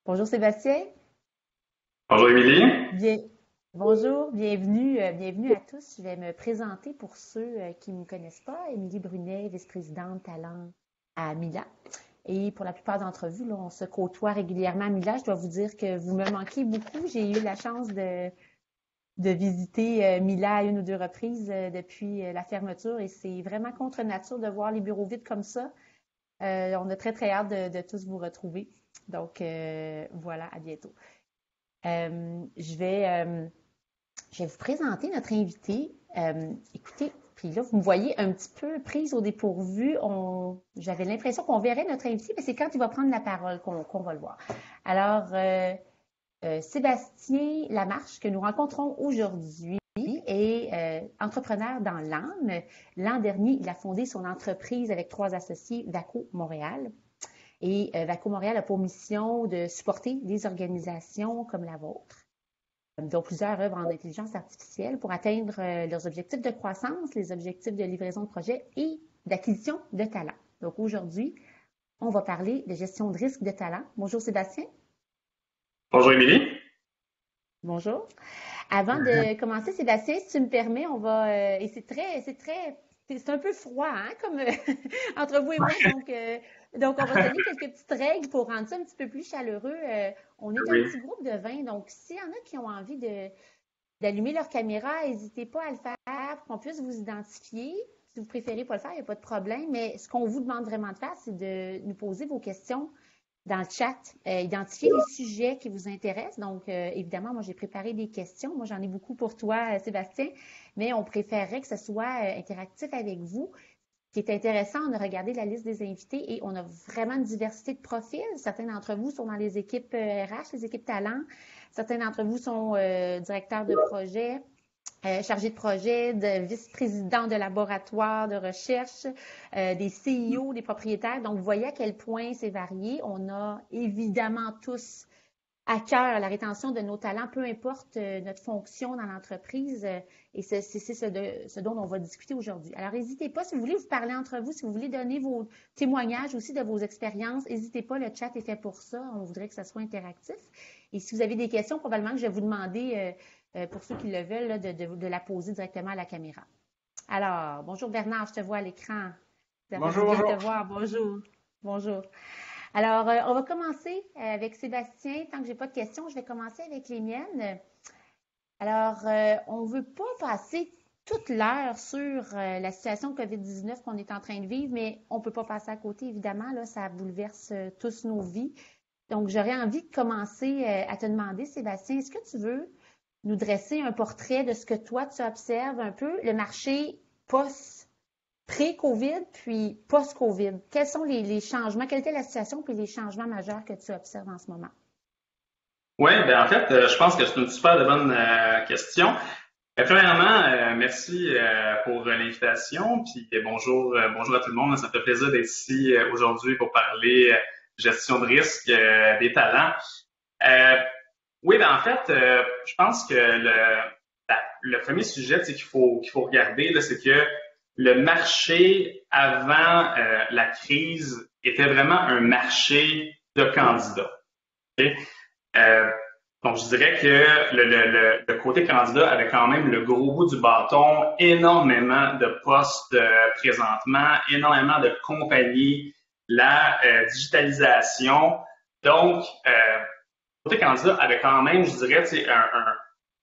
Bonjour Sébastien. Bonjour Émilie. Bien, bonjour, bienvenue à tous. Je vais me présenter pour ceux qui ne me connaissent pas. Émilie Brunet, vice-présidente talent à Mila. Et pour la plupart d'entre vous, là, on se côtoie régulièrement à Mila. Je dois vous dire que vous me manquez beaucoup. J'ai eu la chance de visiter Mila à une ou deux reprises depuis la fermeture et c'est vraiment contre nature de voir les bureaux vides comme ça. On a très, très hâte de tous vous retrouver. Donc, voilà, à bientôt. Euh, je vais, euh, je vais vous présenter notre invité. Écoutez, puis là, vous me voyez un petit peu prise au dépourvu. J'avais l'impression qu'on verrait notre invité, mais c'est quand il va prendre la parole qu'on va le voir. Alors, Sébastien Lamarche, que nous rencontrons aujourd'hui, est entrepreneur dans l'âme. L'an dernier, il a fondé son entreprise avec trois associés, Vaco Montréal. Et Vaco Montréal a pour mission de supporter des organisations comme la vôtre, dont plusieurs œuvrent en intelligence artificielle pour atteindre leurs objectifs de croissance, les objectifs de livraison de projets et d'acquisition de talents. Donc aujourd'hui, on va parler de gestion de risque de talent. Bonjour Sébastien. Bonjour Émilie. Bonjour. Avant de commencer, Sébastien, si tu me permets, on va et c'est un peu froid, hein, comme entre vous et moi, donc on va se donner quelques petites règles pour rendre ça un petit peu plus chaleureux. On est un Oui, petit groupe de 20, donc s'il y en a qui ont envie d'allumer leur caméra, n'hésitez pas à le faire pour qu'on puisse vous identifier. Si vous préférez pas le faire, il n'y a pas de problème. Mais ce qu'on vous demande vraiment de faire, c'est de nous poser vos questions dans le chat, identifier les sujets qui vous intéressent. Donc, évidemment, moi, j'ai préparé des questions. Moi, j'en ai beaucoup pour toi, Sébastien, mais on préférerait que ce soit interactif avec vous. Ce qui est intéressant, on a regardé la liste des invités et on a vraiment une diversité de profils. Certains d'entre vous sont dans les équipes RH, les équipes talent. Certains d'entre vous sont directeurs de projet, chargés de projet, de vice-présidents de laboratoires de recherche, des CEO, des propriétaires. Donc, vous voyez à quel point c'est varié. On a évidemment tous à cœur la rétention de nos talents, peu importe notre fonction dans l'entreprise. Et c'est ce dont on va discuter aujourd'hui. Alors, n'hésitez pas, si vous voulez vous parler entre vous, si vous voulez donner vos témoignages aussi de vos expériences, n'hésitez pas, le chat est fait pour ça. On voudrait que ça soit interactif. Et si vous avez des questions, probablement que je vais vous demander, pour ceux qui le veulent, là, de la poser directement à la caméra. Alors, bonjour Bernard, je te vois à l'écran. Ça fait du Bonjour, bien de te bonjour. voir. Bonjour. Bonjour. Alors, on va commencer avec Sébastien. Tant que j'ai pas de questions, je vais commencer avec les miennes. Alors, on veut pas passer toute l'heure sur la situation COVID-19 qu'on est en train de vivre, mais on peut pas passer à côté, évidemment. Là, ça bouleverse tous nos vies. Donc, j'aurais envie de commencer à te demander, Sébastien, est-ce que tu veux nous dresser un portrait de ce que toi, tu observes un peu, le marché post pré-COVID puis post-COVID? Quels sont les changements? Quelle était la situation puis les changements majeurs que tu observes en ce moment? ouais, ben en fait, je pense que c'est une super de bonne question. Premièrement, merci pour l'invitation, puis bonjour à tout le monde. Ça me fait plaisir d'être ici aujourd'hui pour parler gestion de risque des talents. Euh, oui, ben en fait, je pense que le premier sujet qu'il faut regarder, là, c'est que le marché avant la crise était vraiment un marché de candidats. Ok? Euh, donc, je dirais que le côté candidat avait quand même le gros bout du bâton, énormément de postes présentement, énormément de compagnies, la digitalisation. Donc, le côté candidat avait quand même, je dirais, un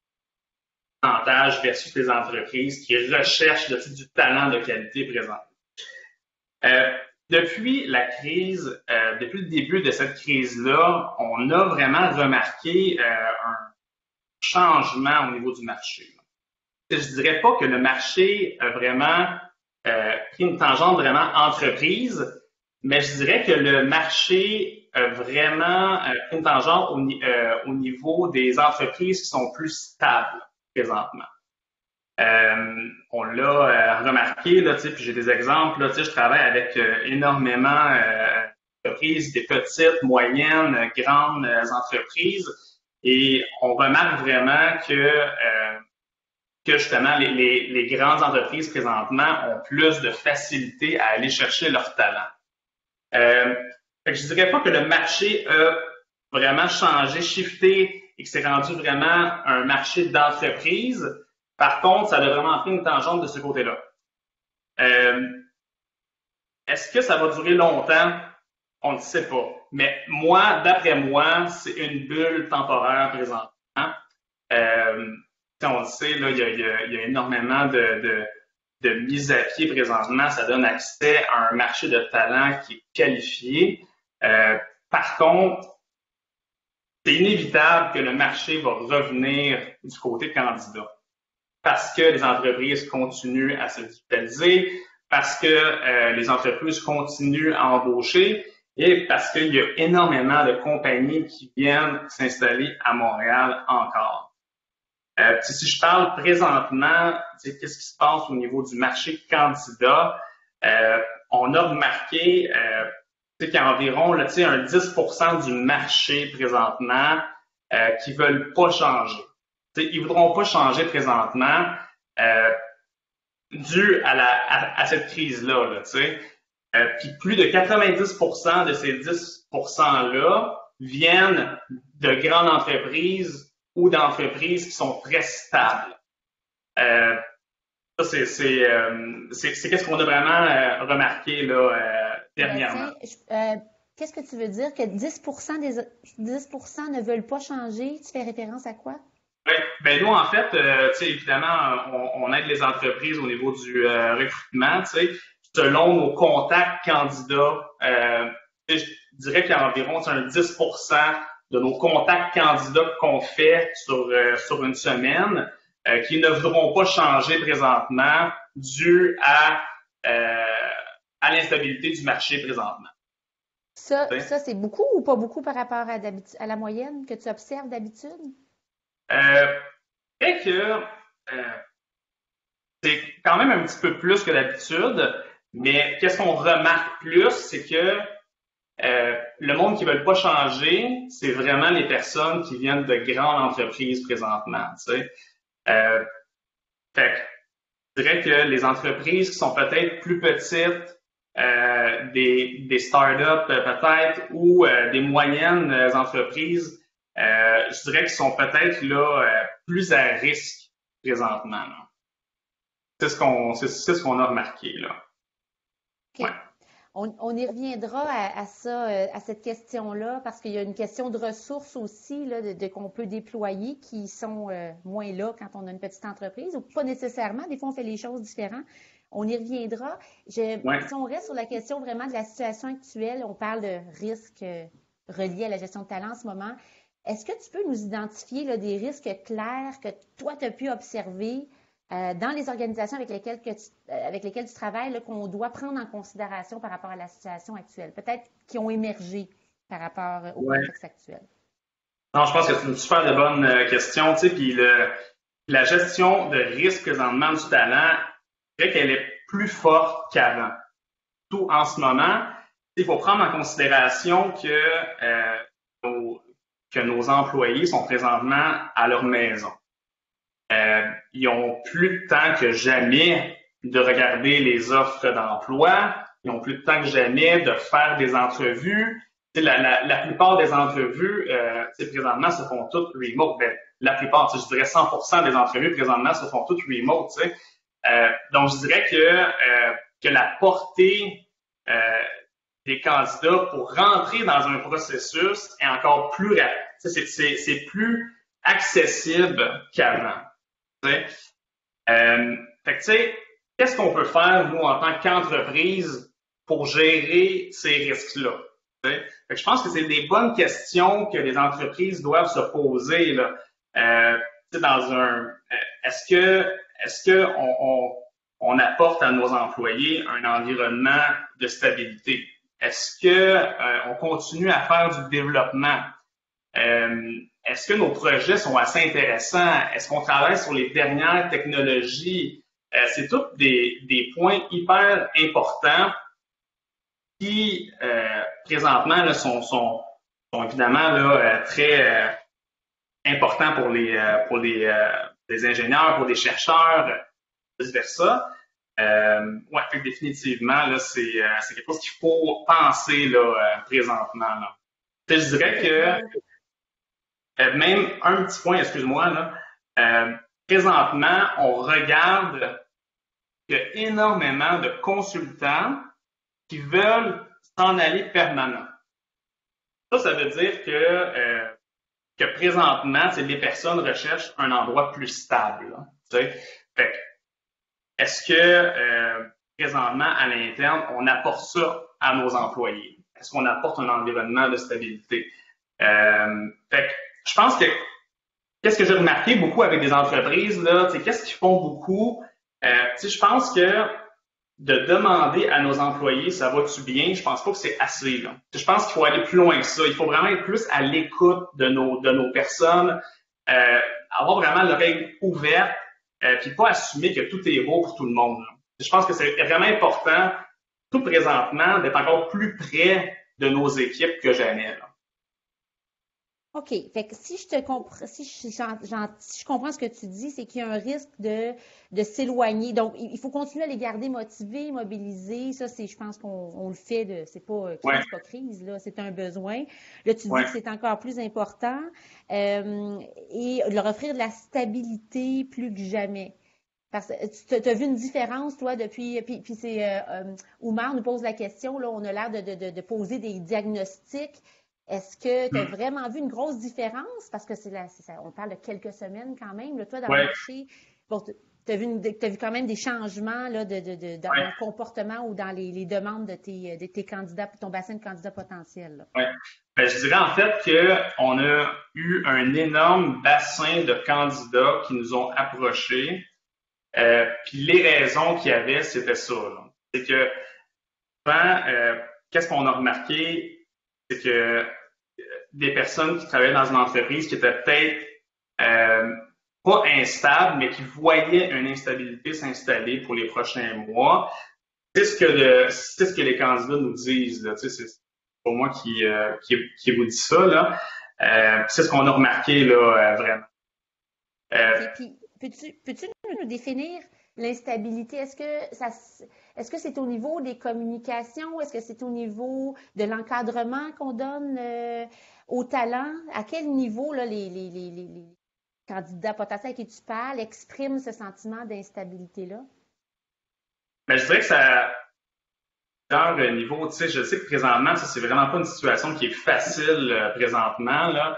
avantage versus les entreprises qui recherchent du talent de qualité présent. Euh, Depuis la crise, depuis le début de cette crise-là, on a vraiment remarqué un changement au niveau du marché. Je dirais pas que le marché a vraiment pris une tangente vraiment entreprise, mais je dirais que le marché a vraiment pris une tangente au niveau des entreprises qui sont plus stables présentement. On l'a remarqué, là, puis j'ai des exemples, là, je travaille avec énormément d'entreprises, des petites, moyennes, grandes entreprises, et on remarque vraiment que justement les grandes entreprises présentement ont plus de facilité à aller chercher leur talent. Fait que je dirais pas que le marché a vraiment changé, shifté et que c'est rendu vraiment un marché d'entreprise. Par contre, ça a vraiment pris une tangente de ce côté-là. Est-ce que ça va durer longtemps? On ne sait pas. Mais moi, d'après moi, c'est une bulle temporaire présentement. On le sait, là, il y a énormément de mise à pied présentement. Ça donne accès à un marché de talent qui est qualifié. Par contre, c'est inévitable que le marché va revenir du côté candidat parce que les entreprises continuent à se digitaliser, parce que les entreprises continuent à embaucher et parce qu'il y a énormément de compagnies qui viennent s'installer à Montréal encore. Si je parle présentement, qu'est-ce qui se passe au niveau du marché candidat, on a remarqué qu'il y a environ là, un 10% du marché présentement qui ne veulent pas changer. Ils ne voudront pas changer présentement dû à cette crise-là. Puis plus de 90% de ces 10%-là viennent de grandes entreprises ou d'entreprises qui sont très stables. Ça, c'est qu'est-ce qu'on a vraiment remarqué là, dernièrement. Qu'est-ce que tu veux dire? Que 10% ne veulent pas changer? Tu fais référence à quoi? Oui, ben nous, en fait, évidemment, on aide les entreprises au niveau du recrutement, selon nos contacts candidats. Je dirais qu'il y a environ un 10% de nos contacts candidats qu'on fait sur une semaine qui ne voudront pas changer présentement dû à l'instabilité du marché présentement. Ça c'est beaucoup ou pas beaucoup par rapport à la moyenne que tu observes d'habitude? C'est quand même un petit peu plus que d'habitude, mais qu'est-ce qu'on remarque plus, c'est que le monde qui ne veut pas changer, c'est vraiment les personnes qui viennent de grandes entreprises présentement. Fait que je dirais que les entreprises qui sont peut-être plus petites, des startups peut-être, ou des moyennes entreprises, je dirais qu'ils sont peut-être là plus à risque présentement. Là. C'est ce qu'on a remarqué là. Okay. Ouais. On y reviendra à ça, à cette question-là, parce qu'il y a une question de ressources aussi là, qu'on peut déployer qui sont moins là quand on a une petite entreprise, ou pas nécessairement. Des fois, on fait les choses différentes. On y reviendra. Si on reste sur la question vraiment de la situation actuelle, on parle de risques reliés à la gestion de talent en ce moment. Est-ce que tu peux nous identifier là, des risques clairs que toi, tu as pu observer dans les organisations avec lesquelles tu travailles, qu'on doit prendre en considération par rapport à la situation actuelle, peut-être qui ont émergé par rapport au contexte actuel? Non, je pense que c'est une super de bonne question. Puis la gestion de risque présentement du talent, je dirais qu'elle est plus forte qu'avant. Tout en ce moment, il faut prendre en considération que nos employés sont présentement à leur maison. Ils ont plus de temps que jamais de regarder les offres d'emploi. Ils ont plus de temps que jamais de faire des entrevues. La plupart des entrevues, présentement, se font toutes remote. Ben, la plupart, je dirais 100% des entrevues présentement se font toutes remote. Donc, je dirais que la portée des candidats pour rentrer dans un processus est encore plus rapide. C'est plus accessible qu'avant. Qu'est-ce qu'on peut faire, nous, en tant qu'entreprise, pour gérer ces risques-là? Je pense que c'est des bonnes questions que les entreprises doivent se poser. Là. Est-ce qu'on apporte à nos employés un environnement de stabilité? Est-ce qu'on continue à faire du développement? Est-ce que nos projets sont assez intéressants? Est-ce qu'on travaille sur les dernières technologies? C'est tous des points hyper importants qui, présentement, là, sont évidemment là, très importants pour les ingénieurs, pour les chercheurs, vice-versa. Définitivement, là, c'est quelque chose qu'il faut penser là, présentement. Là. Je dirais que même un petit point, excuse-moi, là, présentement, on regarde qu'il y a énormément de consultants qui veulent s'en aller permanent. Ça veut dire que présentement, les personnes recherchent un endroit plus stable. Fait que, est-ce que présentement, à l'interne, on apporte ça à nos employés? Est-ce qu'on apporte un environnement de stabilité? Fait que, je pense que qu'est-ce que j'ai remarqué beaucoup avec des entreprises, là, qu'est-ce qu'ils font beaucoup? Je pense que de demander à nos employés ça va-tu bien, je pense pas que c'est assez. Là. Je pense qu'il faut aller plus loin que ça. Il faut vraiment être plus à l'écoute de nos personnes, avoir vraiment l'oreille ouverte, puis pas assumer que tout est beau pour tout le monde. Là. Je pense que c'est vraiment important, tout présentement, d'être encore plus près de nos équipes que jamais. Là. OK. Fait que si je comprends ce que tu dis, c'est qu'il y a un risque de s'éloigner. Donc, il faut continuer à les garder motivés, mobilisés. Ça, je pense qu'on le fait. C'est pas crise, pas crise, là. C'est un besoin. Là, tu dis que c'est encore plus important. Et leur offrir de la stabilité plus que jamais. Parce que tu as vu une différence, toi, depuis. Puis c'est Oumar nous pose la question, là, on a l'air de poser des diagnostics. Est-ce que tu as vraiment vu une grosse différence? Parce que on parle de quelques semaines quand même. Là, toi, dans le marché, bon, tu as vu quand même des changements là, dans le comportement ou dans les demandes de tes candidats, ton bassin de candidats potentiels. Oui. Ben, je dirais en fait qu'on a eu un énorme bassin de candidats qui nous ont approchés. Puis les raisons qu'il y avait, c'était ça. C'est que qu'est-ce qu'on a remarqué? C'est que des personnes qui travaillaient dans une entreprise qui était peut-être pas instable, mais qui voyaient une instabilité s'installer pour les prochains mois. C'est ce que les candidats nous disent. Là. C'est pour moi qui vous dit ça. Là. C'est ce qu'on a remarqué là, vraiment. Puis, peux-tu nous définir l'instabilité? Est-ce que c'est au niveau des communications? Est-ce que c'est au niveau de l'encadrement qu'on donne aux talents? À quel niveau là, les candidats potentiels à qui tu parles expriment ce sentiment d'instabilité-là? Ben, je dirais que ça dans le niveau, je sais que présentement, ça, c'est vraiment pas une situation qui est facile présentement, là.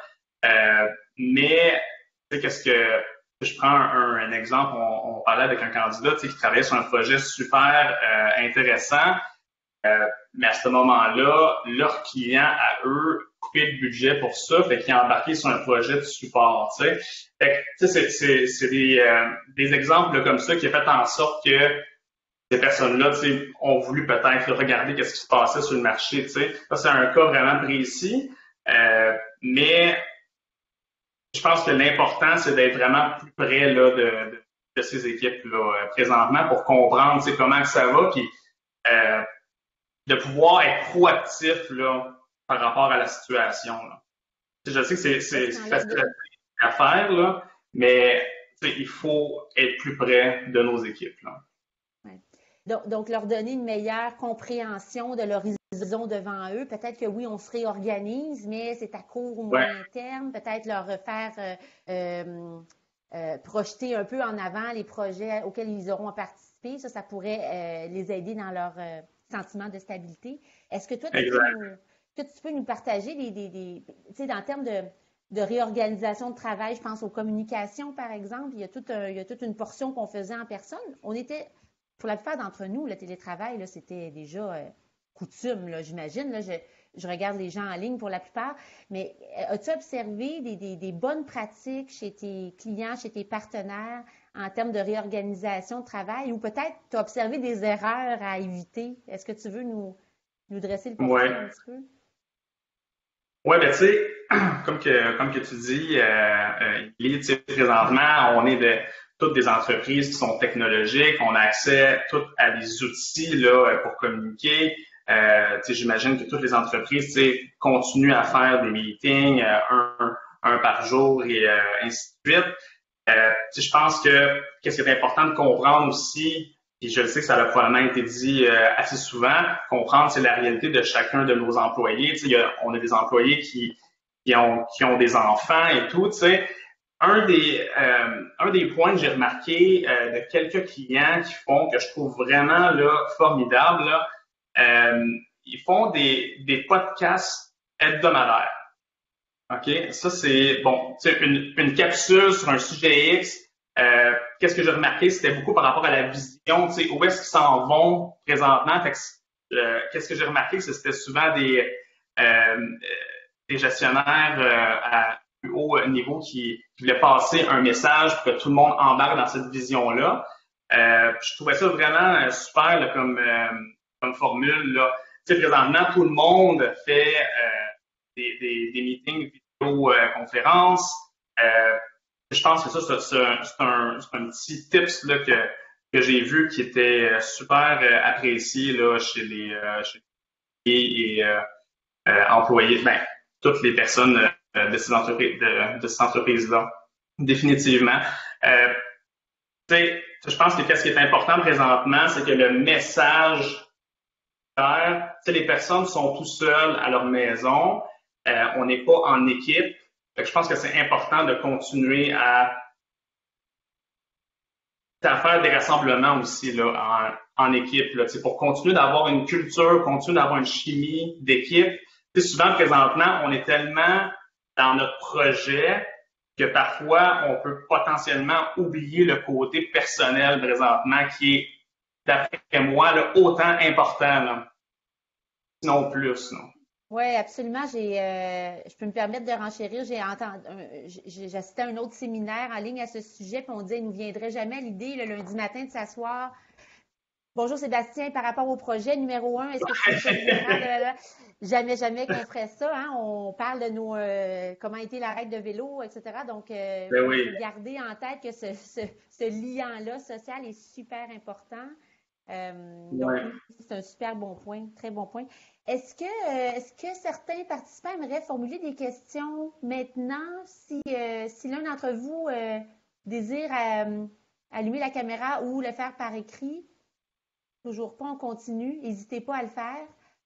Mais qu'est-ce que je prends un exemple, on parlait avec un candidat qui travaillait sur un projet super intéressant, mais à ce moment-là, leurs clients à eux coupaient le budget pour ça, fait qu'ils ont embarqué sur un projet de support. Fait que, c'est des exemples là, comme ça qui ont fait en sorte que ces personnes-là ont voulu peut-être regarder qu'est-ce qui se passait sur le marché. Ça, c'est un cas vraiment précis, mais je pense que l'important, c'est d'être vraiment plus près là, de ces équipes-là présentement pour comprendre comment ça va, puis de pouvoir être proactif là, par rapport à la situation. Là. Je sais que c'est facile à faire, là, mais il faut être plus près de nos équipes. Là. Ouais. Donc, leur donner une meilleure compréhension de l'horizon devant eux. Peut-être que oui, on se réorganise, mais c'est à court ou moyen terme. Peut-être leur faire projeter un peu en avant les projets auxquels ils auront à participer. Ça pourrait les aider dans leur sentiment de stabilité. Est-ce que toi, tu peux nous partager en termes de réorganisation de travail, je pense aux communications, par exemple, il y a toute une portion qu'on faisait en personne. On était, pour la plupart d'entre nous, le télétravail, là, c'était déjà coutume, là, j'imagine. Là, je regarde les gens en ligne pour la plupart, mais as-tu observé des bonnes pratiques chez tes clients, chez tes partenaires en termes de réorganisation de travail ou peut-être tu as observé des erreurs à éviter? Est-ce que tu veux nous dresser le portrait un petit peu? Oui, ben tu sais, comme que tu dis, présentement, on est toutes des entreprises qui sont technologiques, on a accès toutes à des outils là, pour communiquer. J'imagine que toutes les entreprises continuent à faire des meetings, un par jour et ainsi de suite. Je pense que qu'est-ce qui est important de comprendre aussi, et je le sais que ça a probablement été dit assez souvent, comprendre c'est la réalité de chacun de nos employés. On a des employés qui qui ont des enfants et tout, tu sais. Un des points que j'ai remarqué de quelques clients qui font, que je trouve vraiment là, formidable, là, ils font des podcasts hebdomadaires. OK? Ça, c'est, bon, tu sais, une capsule sur un sujet X. Qu'est-ce que j'ai remarqué? C'était beaucoup par rapport à la vision, tu sais, où est-ce qu'ils s'en vont présentement. Fait que, qu'est-ce que j'ai remarqué? C'était souvent des gestionnaires à plus haut niveau qui voulaient passer un message pour que tout le monde embarque dans cette vision-là. Je trouvais ça vraiment super là, comme formule. Là. Tu sais, présentement, tout le monde fait des meetings vidéo-conférences. Je pense que ça, c'est un petit tips là, que j'ai vu qui était super apprécié là, chez les employés, ben, toutes les personnes de ces entreprises-là, définitivement. Je pense que ce qui est important présentement, c'est que le message les personnes sont tout seules à leur maison, on n'est pas en équipe. Fait que je pense que c'est important de continuer à faire des rassemblements aussi là, en équipe là, pour continuer d'avoir une culture, continuer d'avoir une chimie d'équipe. Souvent, présentement, on est tellement dans notre projet que parfois, on peut potentiellement oublier le côté personnel présentement qui est, d'après moi, là, autant important, là, sinon plus. Non? Oui, absolument. Je peux me permettre de renchérir. J'ai assisté à un autre séminaire en ligne à ce sujet, puis on disait, il ne nous viendrait jamais l'idée le lundi matin de s'asseoir. Bonjour Sébastien, par rapport au projet numéro 1, est-ce que tu peux Jamais, jamais qu'on ferait ça. Hein? On parle de nos comment était la règle de vélo, etc. Donc, Ben oui. faut garder en tête que ce lien-là social est super important. Donc, c'est un super bon point, très bon point. Est-ce que certains participants aimeraient formuler des questions maintenant? Si l'un d'entre vous désire allumer la caméra ou le faire par écrit, toujours pas, on continue. N'hésitez pas à le faire.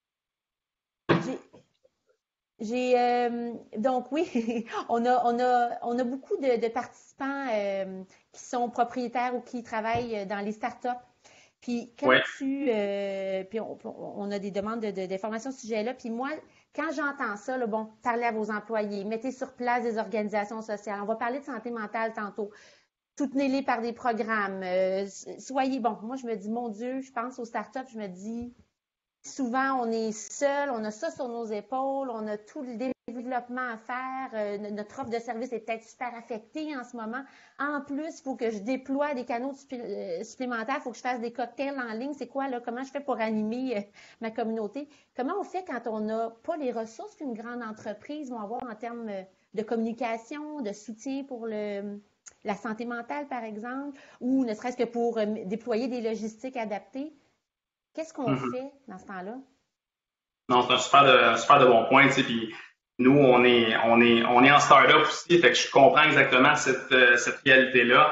Donc oui, on a beaucoup de participants qui sont propriétaires ou qui travaillent dans les startups. Puis quand puis on a des demandes d'informations sur ce sujet-là. Puis moi, quand j'entends ça, là, bon, parlez à vos employés, mettez sur place des organisations sociales. On va parler de santé mentale tantôt. Soutenez-les par des programmes. Soyez bon. Moi, je me dis, mon Dieu, je pense aux startups, je me dis, souvent, on est seul, on a ça sur nos épaules, on a tout le développement à faire. Notre offre de service est peut-être super affectée en ce moment. En plus, il faut que je déploie des canaux supplémentaires, il faut que je fasse des cocktails en ligne. C'est quoi, là? Comment je fais pour animer ma communauté? Comment on fait quand on n'a pas les ressources qu'une grande entreprise va avoir en termes de communication, de soutien pour la santé mentale, par exemple, ou ne serait-ce que pour déployer des logistiques adaptées? Qu'est-ce qu'on fait dans ce temps-là? Non, c'est un super de bon point, tu sais, puis nous, on est en start-up aussi, fait que je comprends exactement cette réalité-là.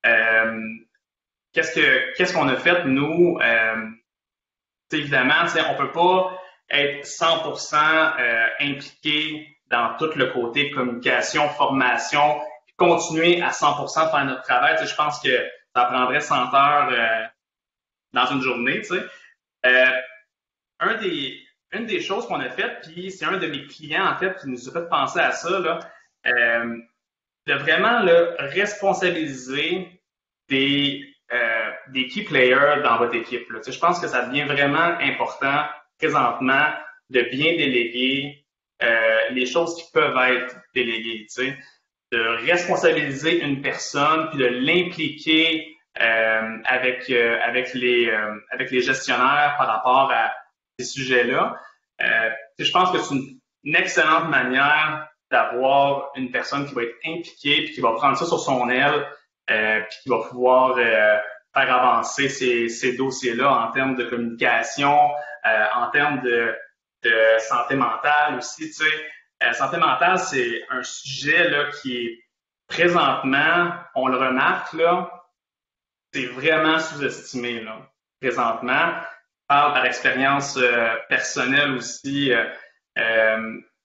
Qu'est-ce qu'on a fait, nous? Évidemment, on peut pas être 100% impliqué dans tout le côté communication, formation, puis continuer à 100% faire notre travail. Je pense que ça prendrait 100 heures dans une journée, tu sais. Une des choses qu'on a faites, puis c'est un de mes clients, en fait, qui nous a fait penser à ça, là, de vraiment là, responsabiliser des key players dans votre équipe. Là. Je pense que ça devient vraiment important présentement de bien déléguer les choses qui peuvent être déléguées. De responsabiliser une personne, puis de l'impliquer avec les gestionnaires par rapport à ces sujets-là. Je pense que c'est une excellente manière d'avoir une personne qui va être impliquée puis qui va prendre ça sur son aile puis qui va pouvoir faire avancer ces dossiers-là en termes de communication, en termes de santé mentale aussi. Tu sais, santé mentale, c'est un sujet là, qui est présentement, on le remarque, là, c'est vraiment sous-estimé là, présentement. Je parle par expérience personnelle aussi.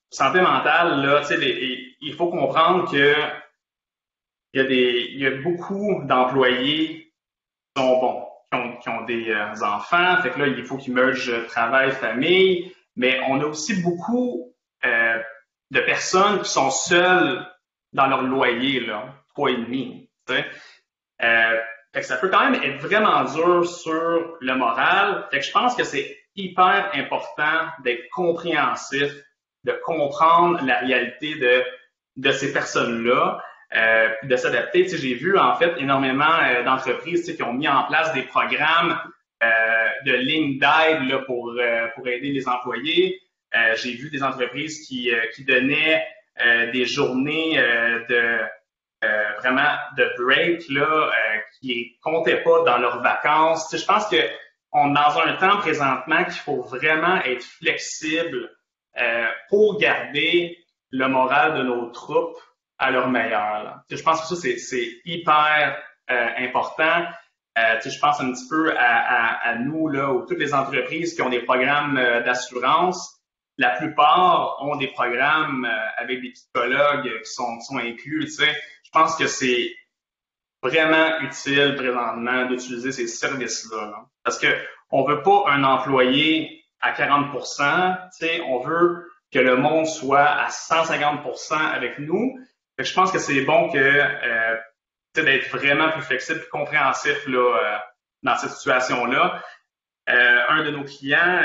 santé mentale, là, tu sais, il faut comprendre que il y a beaucoup d'employés qui sont bons, qui ont des enfants, fait que là, il faut qu'ils mergent travail, famille, mais on a aussi beaucoup euh, de personnes qui sont seules dans leur loyer, là, 3,5, tu sais. Fait que ça peut quand même être vraiment dur sur le moral. Fait que je pense que c'est hyper important d'être compréhensif, de comprendre la réalité de ces personnes-là, puis de s'adapter. Tu sais, j'ai vu en fait énormément d'entreprises qui ont mis en place des programmes de lignes d'aide là, pour aider les employés. J'ai vu des entreprises qui donnaient des journées vraiment de break là, qui comptaient pas dans leurs vacances. Tu sais, je pense que on est dans un temps présentement qu'il faut vraiment être flexible pour garder le moral de nos troupes à leur meilleur. Là. Tu sais, je pense que ça, c'est hyper important. Tu sais, je pense un petit peu à nous, là, ou toutes les entreprises qui ont des programmes d'assurance. La plupart ont des programmes avec des psychologues qui sont inclus. Tu sais. Je pense que c'est vraiment utile présentement d'utiliser ces services-là. Là. Parce que on veut pas un employé à 40%, tu sais, on veut que le monde soit à 150% avec nous. Fait que je pense que c'est bon que d'être vraiment plus flexible et compréhensif là, dans cette situation-là. Un de nos clients,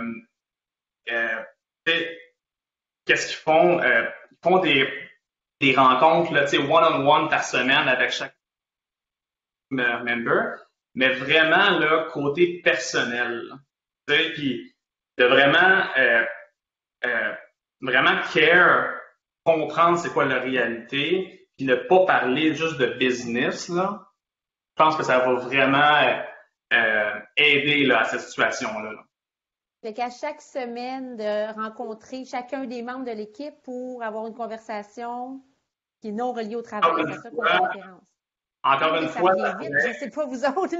qu'est-ce qu'ils font? Ils font des rencontres là, one-on-one par semaine avec chaque member, mais vraiment là, côté personnel. Puis de vraiment care, comprendre c'est quoi la réalité, puis ne pas parler juste de business. Là. Je pense que ça va vraiment aider là, à cette situation-là. Là. Fait qu'à chaque semaine, de rencontrer chacun des membres de l'équipe pour avoir une conversation qui est non reliée au travail. C'est à ça qu'on fait référence. Encore une fois, ça vite. Je sais pas, vous autres.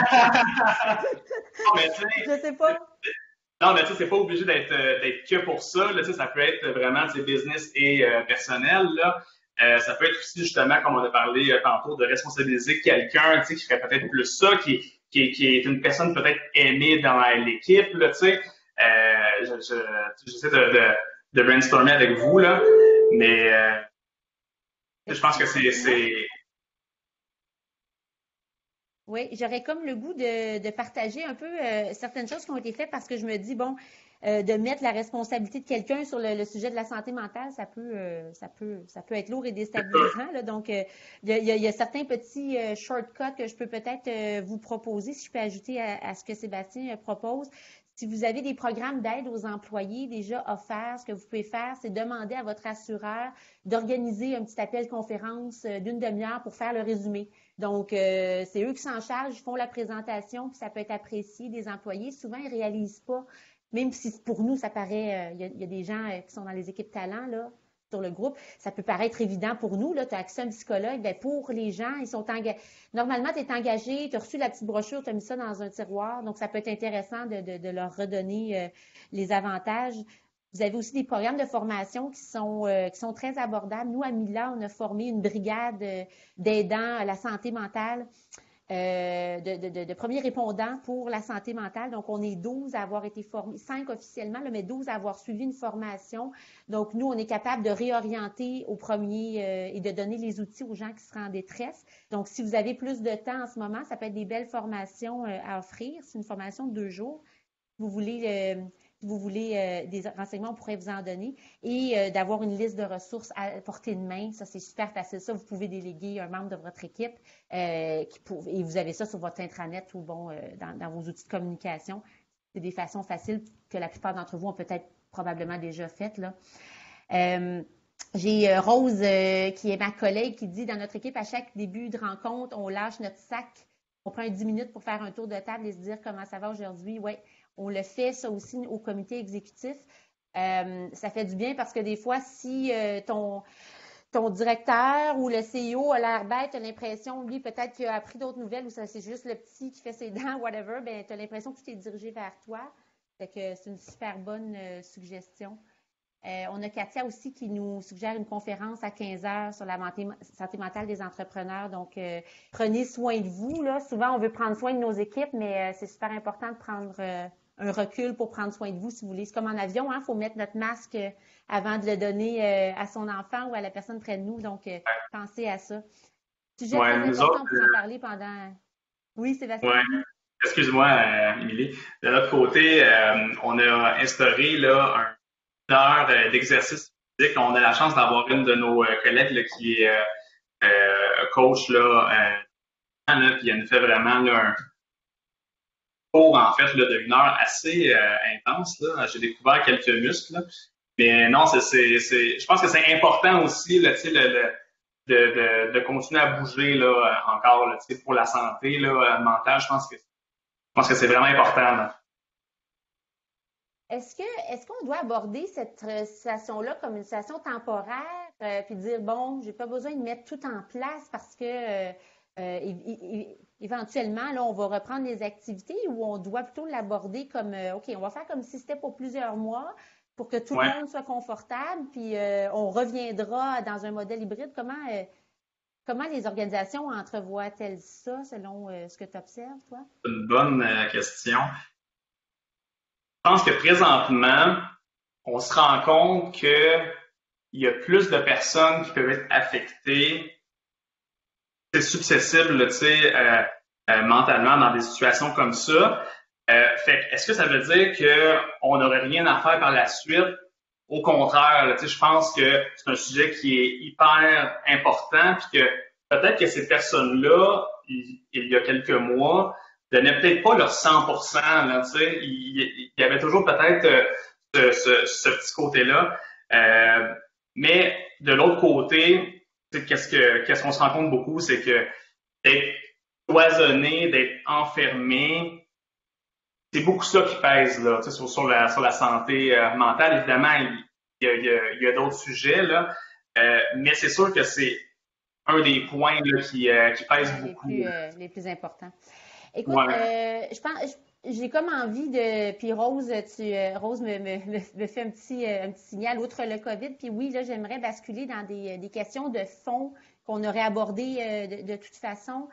non, mais je sais pas. Non, mais tu sais, c'est pas obligé d'être que pour ça. Là, ça peut être vraiment business et personnel. Là. Ça peut être aussi justement, comme on a parlé tantôt, de responsabiliser quelqu'un qui ferait peut-être plus ça, qui est une personne peut-être aimée dans l'équipe. Là, j'essaie de brainstormer avec vous, là, mais je pense que c'est... Oui, j'aurais comme le goût de partager un peu certaines choses qui ont été faites parce que je me dis, bon, de mettre la responsabilité de quelqu'un sur le sujet de la santé mentale, ça peut être lourd et déstabilisant. Là. Donc, il y a certains petits shortcuts que je peux peut-être vous proposer, si je peux ajouter à ce que Sébastien propose. Si vous avez des programmes d'aide aux employés déjà offerts, ce que vous pouvez faire, c'est demander à votre assureur d'organiser un petit appel conférence d'une demi-heure pour faire le résumé. Donc, c'est eux qui s'en chargent, ils font la présentation, puis ça peut être apprécié des employés. Souvent, ils ne réalisent pas, même si pour nous, ça paraît, il y a des gens qui sont dans les équipes talents, là, sur le groupe, ça peut paraître évident pour nous, là, tu as accès à un psychologue, bien, pour les gens, ils sont engagés. Normalement, tu es engagé, tu as reçu la petite brochure, tu as mis ça dans un tiroir, donc ça peut être intéressant de leur redonner les avantages. Vous avez aussi des programmes de formation qui sont très abordables. Nous, à Mila, on a formé une brigade d'aidants à la santé mentale, de premiers répondants pour la santé mentale. Donc, on est 12 à avoir été formés, 5 officiellement, là, mais 12 à avoir suivi une formation. Donc, nous, on est capable de réorienter au premier et de donner les outils aux gens qui seraient en détresse. Donc, si vous avez plus de temps en ce moment, ça peut être des belles formations à offrir. C'est une formation de 2 jours. Vous voulez des renseignements, on pourrait vous en donner. Et d'avoir une liste de ressources à portée de main, ça c'est super facile. Ça, vous pouvez déléguer un membre de votre équipe et vous avez ça sur votre intranet ou dans vos outils de communication. C'est des façons faciles que la plupart d'entre vous ont peut-être probablement déjà faites. Là. J'ai Rose, qui est ma collègue, qui dit dans notre équipe, à chaque début de rencontre, on lâche notre sac. On prend 10 minutes pour faire un tour de table et se dire comment ça va aujourd'hui. Oui, on le fait, ça aussi, au comité exécutif. Ça fait du bien parce que des fois, si ton directeur ou le CEO a l'air bête, tu as l'impression, lui, peut-être qu'il a appris d'autres nouvelles ou ça, c'est juste le petit qui fait ses dents, whatever, ben, tu as l'impression que tout est dirigé vers toi. Fait que c'est une super bonne suggestion. On a Katia aussi qui nous suggère une conférence à 15 heures sur la santé mentale des entrepreneurs. Donc, prenez soin de vous. Là. Souvent, on veut prendre soin de nos équipes, mais c'est super important de prendre un recul pour prendre soin de vous, si vous voulez. C'est comme en avion, hein? Faut mettre notre masque avant de le donner à son enfant ou à la personne près de nous. Donc, pensez à ça. Sujet très important, on peut en parler pendant... Oui, Sébastien? Ouais. Excuse-moi, Émilie. De l'autre côté, on a instauré là, une heure d'exercice physique. On a la chance d'avoir une de nos collègues là, qui est coach là, puis elle nous fait vraiment là, un cours en fait là, de 1 heure assez intense. Là. J'ai découvert quelques muscles. Là. Mais non, je pense que c'est important aussi là, de continuer à bouger là, encore là, pour la santé là, mentale. Je pense que c'est vraiment important. Là. Est-ce qu'on doit aborder cette situation-là comme une situation temporaire, puis dire, bon, j'ai pas besoin de mettre tout en place parce que éventuellement, là, on va reprendre les activités ou on doit plutôt l'aborder comme, OK, on va faire comme si c'était pour plusieurs mois pour que tout le monde soit confortable, puis on reviendra dans un modèle hybride. Comment les organisations entrevoient-elles ça selon ce que tu observes, toi? C'est une bonne question. Je pense que présentement, on se rend compte qu'il y a plus de personnes qui peuvent être affectées. C'est successible, tu sais, mentalement dans des situations comme ça. Est-ce que ça veut dire qu'on n'aurait rien à faire par la suite? Au contraire, là, tu sais, je pense que c'est un sujet qui est hyper important, puis que peut-être que ces personnes-là, il y a quelques mois, donnaient peut-être pas leur 100%, là, tu sais, il y avait toujours peut-être ce petit côté-là. Mais de l'autre côté, qu'est-ce qu'on se rend compte beaucoup, c'est que d'être cloisonné, d'être enfermé, c'est beaucoup ça qui pèse là, tu sais, sur la santé mentale. Évidemment, il y a d'autres sujets, là, mais c'est sûr que c'est un des points là, qui pèse beaucoup. Les plus importants. Écoute, je pense, j'ai comme envie de. Puis Rose, Rose me fait un petit signal outre le COVID. Puis oui, là, j'aimerais basculer dans des questions de fond qu'on aurait abordées de toute façon.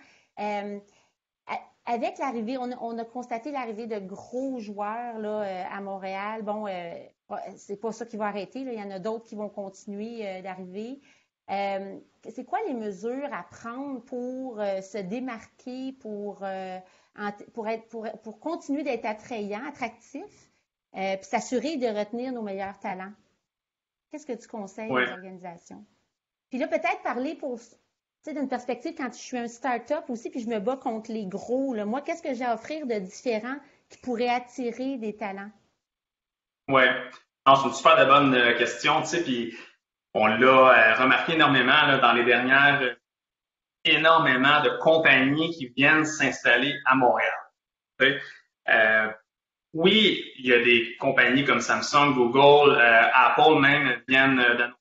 Avec l'arrivée, on a constaté l'arrivée de gros joueurs là, à Montréal. Bon, c'est pas ça qui va arrêter. Là. Il y en a d'autres qui vont continuer d'arriver. C'est quoi les mesures à prendre pour se démarquer, pour continuer d'être attractif, puis s'assurer de retenir nos meilleurs talents? Qu'est-ce que tu conseilles aux organisations? Puis là, peut-être parler d'une perspective quand je suis un start-up aussi, puis je me bats contre les gros. Là. Moi, qu'est-ce que j'ai à offrir de différent qui pourrait attirer des talents? Oui, c'est une super de bonne question, tu sais, puis on l'a remarqué énormément là, dans les dernières énormément de compagnies qui viennent s'installer à Montréal. Oui, il y a des compagnies comme Samsung, Google, Apple même viennent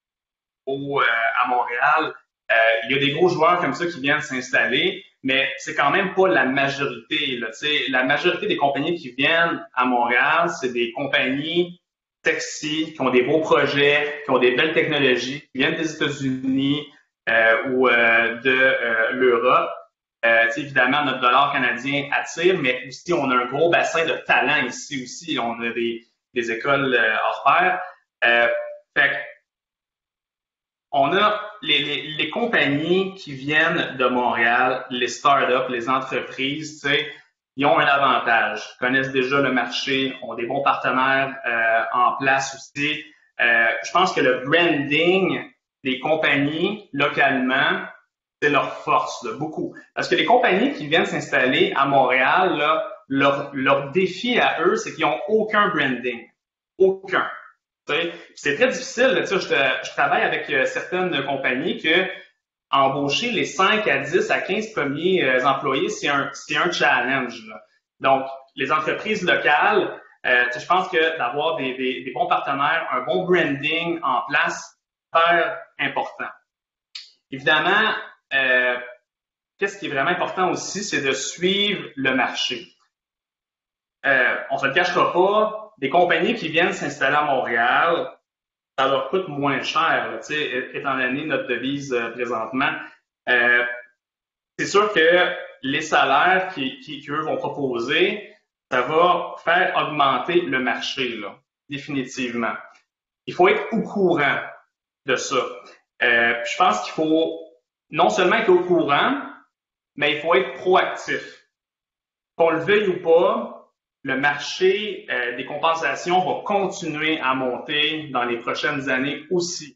à Montréal. Il y a des gros joueurs comme ça qui viennent s'installer, mais c'est quand même pas la majorité. Là, la majorité des compagnies qui viennent à Montréal, c'est des compagnies sexy, qui ont des beaux projets, qui ont des belles technologies, qui viennent des États-Unis ou de l'Europe. Évidemment, notre dollar canadien attire, mais aussi on a un gros bassin de talent ici aussi. On a des écoles hors pair. Fait on a les compagnies qui viennent de Montréal, les startups, les entreprises, ils ont un avantage, connaissent déjà le marché, ont des bons partenaires en place aussi. Je pense que le branding des compagnies localement, c'est leur force, là, beaucoup. Parce que les compagnies qui viennent s'installer à Montréal, là, leur défi à eux, c'est qu'ils n'ont aucun branding. Aucun. C'est très difficile. Là, je travaille avec certaines compagnies que embaucher les 5 à 10 à 15 premiers employés, c'est un challenge. Là. Donc, les entreprises locales, je pense que d'avoir des bons partenaires, un bon branding en place, c'est super important. Évidemment, qu'est-ce qui est vraiment important aussi, c'est de suivre le marché. On ne se le cachera pas, des compagnies qui viennent s'installer à Montréal ça leur coûte moins cher, là, tu sais, étant donné notre devise présentement. Euh, c'est sûr que les salaires qu'eux vont proposer, ça va faire augmenter le marché, là, définitivement. Il faut être au courant de ça. Je pense qu'il faut non seulement être au courant, mais il faut être proactif. Qu'on le veuille ou pas, le marché des compensations va continuer à monter dans les prochaines années aussi.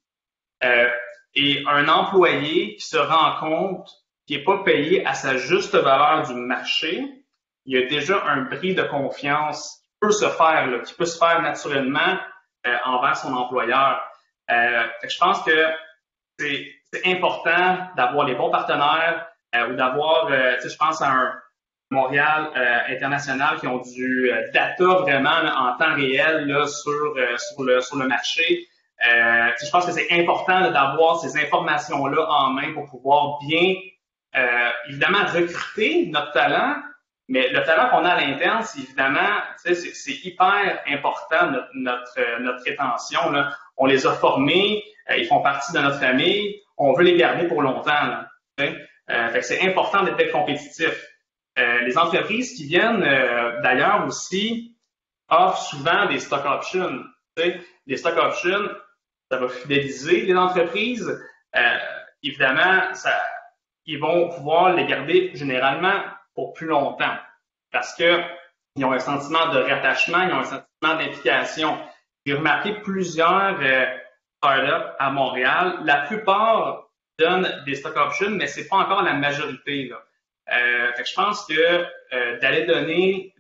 Et un employé qui se rend compte qu'il n'est pas payé à sa juste valeur du marché, il y a déjà un bris de confiance qui peut se faire, là, qui peut se faire naturellement envers son employeur. Je pense que c'est important d'avoir les bons partenaires ou d'avoir, je pense à un Montréal International qui ont du data vraiment là, en temps réel là, sur le marché. Je pense que c'est important d'avoir ces informations-là en main pour pouvoir bien, évidemment, recruter notre talent, mais le talent qu'on a à l'interne, c'est évidemment, c'est hyper important, notre rétention. Là. On les a formés, ils font partie de notre famille, on veut les garder pour longtemps. Là, fait que c'est important d'être compétitif. Les entreprises qui viennent d'ailleurs aussi offrent souvent des stock options. Les stock options, ça va fidéliser les entreprises. Évidemment, ils vont pouvoir les garder généralement pour plus longtemps parce qu'ils ont un sentiment de rattachement, ils ont un sentiment d'implication. J'ai remarqué plusieurs startups à Montréal. La plupart donnent des stock options, mais c'est pas encore la majorité. Là. Fait que je pense que d'aller donner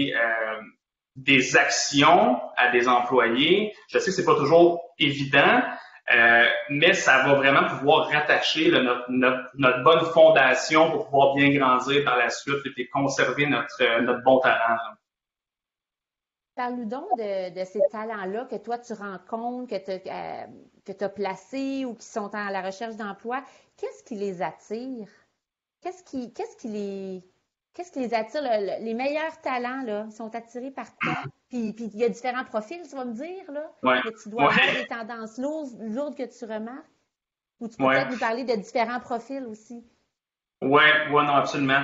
des actions à des employés, je sais que c'est pas toujours évident, mais ça va vraiment pouvoir rattacher là, notre bonne fondation pour pouvoir bien grandir par la suite et conserver notre bon talent. Là. Parle-nous donc de ces talents-là que toi tu rencontres, que tu as placés ou qui sont à la recherche d'emploi. Qu'est-ce qui les attire? Qu'est-ce qui les attire? Les meilleurs talents, là, ils sont attirés par quoi? Puis il y a différents profils, tu vas me dire, là. Ouais. Mais tu dois avoir des tendances lourdes que tu remarques. Ou tu peux peut-être nous parler de différents profils aussi. Oui, non, absolument.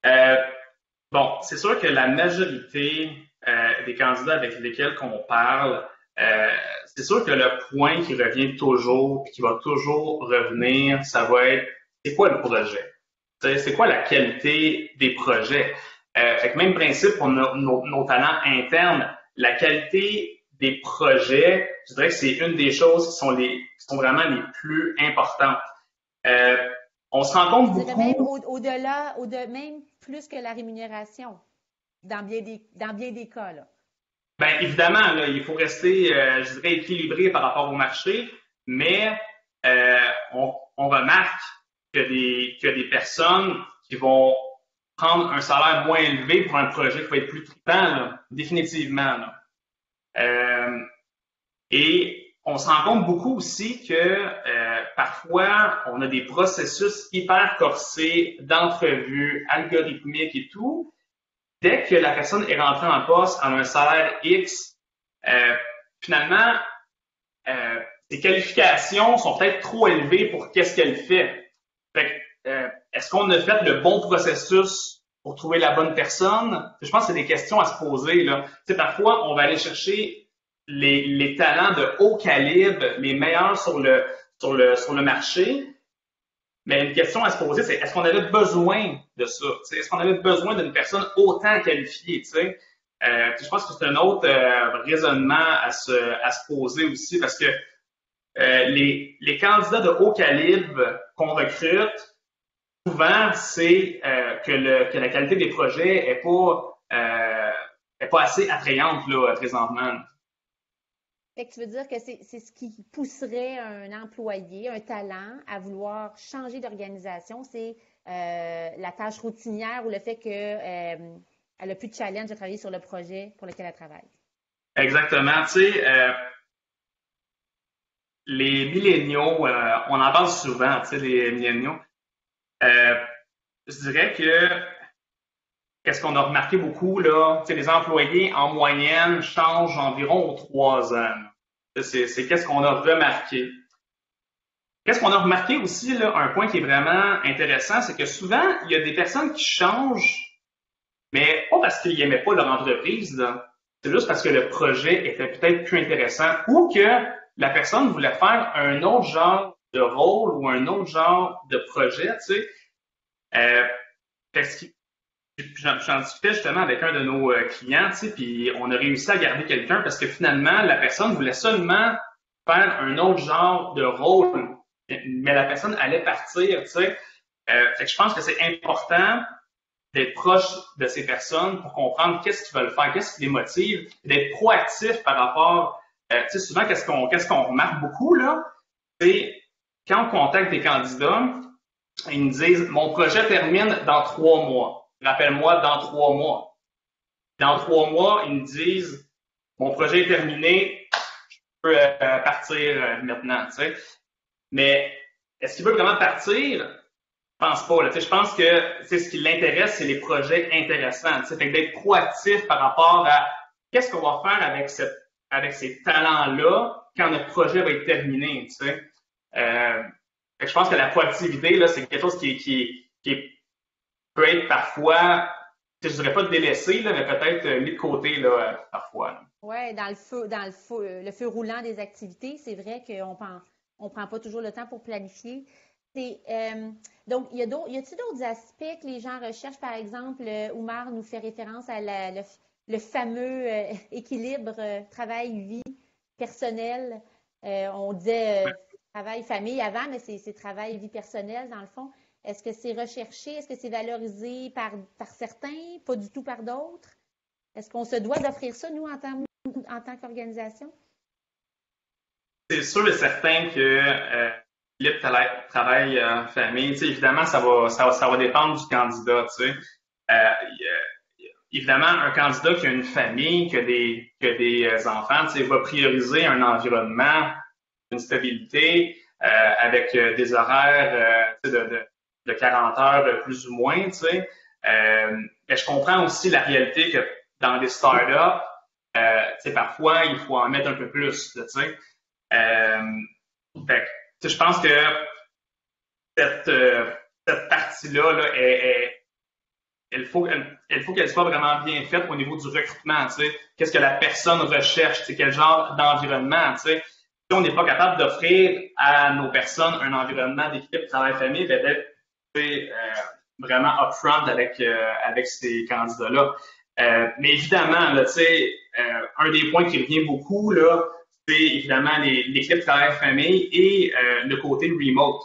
Bon, c'est sûr que la majorité des candidats avec lesquels on parle, c'est sûr que le point qui revient toujours, puis qui va toujours revenir, ça va être c'est quoi le projet? C'est quoi la qualité des projets? Fait que même principe pour nos talents internes, la qualité des projets, je dirais que c'est une des choses qui sont vraiment les plus importantes. On se rend compte beaucoup. Même au-delà, même plus que la rémunération, dans bien des cas, là. Bien, évidemment, là, il faut rester, je dirais, équilibré par rapport au marché, mais on remarque que des personnes qui vont prendre un salaire moins élevé pour un projet qui va être plus trippant, là, définitivement. Là. Et on se rend compte beaucoup aussi que parfois, on a des processus hyper corsés d'entrevues, algorithmiques et tout. Dès que la personne est rentrée en poste à un salaire X, finalement, ses qualifications sont peut-être trop élevées pour qu'est-ce qu'elle fait. Fait que, est-ce qu'on a fait le bon processus pour trouver la bonne personne? Je pense que c'est des questions à se poser. Là. Parfois, on va aller chercher les talents de haut calibre, les meilleurs sur le marché. Mais une question à se poser, c'est est-ce qu'on avait besoin de ça? Est-ce qu'on avait besoin d'une personne autant qualifiée? Je pense que c'est un autre raisonnement à se poser aussi parce que les candidats de haut calibre qu'on recrute, souvent, c'est que la qualité des projets est pas assez attrayante là, présentement. Fait que tu veux dire que c'est ce qui pousserait un employé, un talent, à vouloir changer d'organisation, c'est la tâche routinière ou le fait qu'elle n'a plus de challenge de travailler sur le projet pour lequel elle travaille. Exactement. Tu sais, les milléniaux, on en parle souvent, tu sais, les milléniaux. Je dirais que qu'est-ce qu'on a remarqué beaucoup, là, tu sais, les employés, en moyenne, changent environ aux 3 ans. C'est qu'est-ce qu'on a remarqué. Qu'est-ce qu'on a remarqué aussi, là, un point qui est vraiment intéressant, c'est que souvent, il y a des personnes qui changent, mais pas parce qu'ils n'aimaient pas leur entreprise, là. C'est juste parce que le projet était peut-être plus intéressant ou que la personne voulait faire un autre genre de rôle ou un autre genre de projet, tu sais. Parce que j'en discutais justement avec un de nos clients, tu sais, puis on a réussi à garder quelqu'un parce que finalement, la personne voulait seulement faire un autre genre de rôle, mais la personne allait partir, tu sais. Fait que je pense que c'est important d'être proche de ces personnes pour comprendre qu'est-ce qu'ils veulent faire, qu'est-ce qui les motive, d'être proactif par rapport, tu sais, souvent, qu'est-ce qu'on remarque beaucoup, là, c'est quand on contacte des candidats, ils nous disent, mon projet termine dans 3 mois. Rappelle-moi dans 3 mois. Dans 3 mois, ils nous disent, mon projet est terminé, je peux partir maintenant, tu sais. Mais est-ce qu'il veut vraiment partir? Je pense pas. Là. Je pense que ce qui l'intéresse, c'est les projets intéressants. Fait que d'être proactif par rapport à qu'est-ce qu'on va faire avec ces talents-là quand notre projet va être terminé. Fait que je pense que la proactivité, là, c'est quelque chose qui peut être parfois, je ne dirais pas délaissé, là, mais peut-être mis de côté là, parfois. Oui, le feu roulant des activités, c'est vrai qu'on prend pas toujours le temps pour planifier. Donc, y a-t-il d'autres aspects que les gens recherchent? Par exemple, Oumar nous fait référence à le fameux équilibre travail-vie personnelle. On disait travail-famille avant, mais c'est travail-vie personnelle dans le fond. Est-ce que c'est recherché? Est-ce que c'est valorisé par certains, pas du tout par d'autres? Est-ce qu'on se doit d'offrir ça, nous, en tant qu'organisation? C'est sûr et certain que l'équilibre travail-famille, évidemment, ça va dépendre du candidat. Évidemment, un candidat qui a une famille, qui a des enfants, va prioriser un environnement, une stabilité, avec des horaires de 40 heures plus ou moins. Mais je comprends aussi la réalité que dans des startups, parfois, il faut en mettre un peu plus. Je pense que cette partie-là, là, il faut qu'elle soit vraiment bien faite au niveau du recrutement. Qu'est-ce que la personne recherche? Quel genre d'environnement? Si on n'est pas capable d'offrir à nos personnes un environnement d'équipe travail-famille, d'être vraiment upfront avec ces candidats-là. Mais évidemment, là, un des points qui revient beaucoup, là, c'est évidemment l'équipe travail-famille et le côté remote.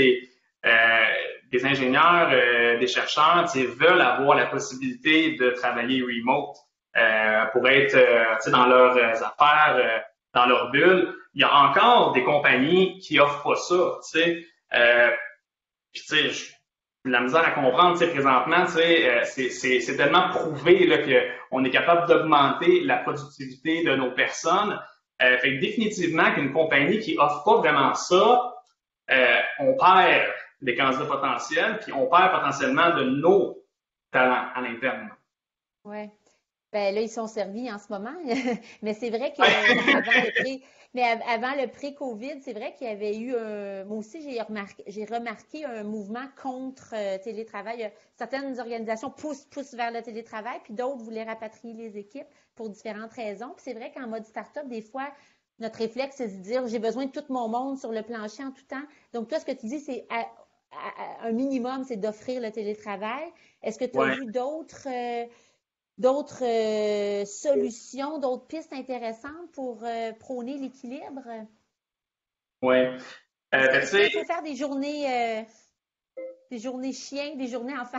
Des ingénieurs, des chercheurs veulent avoir la possibilité de travailler remote pour être dans leurs affaires, dans leur bulle. Il y a encore des compagnies qui offrent pas ça. Puis j'ai de la misère à comprendre présentement. C'est tellement prouvé là, qu'on est capable d'augmenter la productivité de nos personnes. Fait que définitivement qu'une compagnie qui offre pas vraiment ça, on perd des candidats potentiels, puis on perd potentiellement de nos talents à l'interne. Oui. Ben là, ils sont servis en ce moment. Mais c'est vrai que avant le pré-COVID, c'est vrai qu'il y avait eu moi aussi, j'ai remarqué un mouvement contre télétravail. Certaines organisations poussent vers le télétravail, puis d'autres voulaient rapatrier les équipes pour différentes raisons. Puis c'est vrai qu'en mode start-up, des fois, notre réflexe, c'est de se dire j'ai besoin de tout mon monde sur le plancher en tout temps. Donc, toi, ce que tu dis, c'est un minimum, c'est d'offrir le télétravail. Est-ce que tu as vu d'autres solutions, d'autres pistes intéressantes pour prôner l'équilibre? Oui. Est-ce qu'il faut faire des journées chiens, des journées enfants?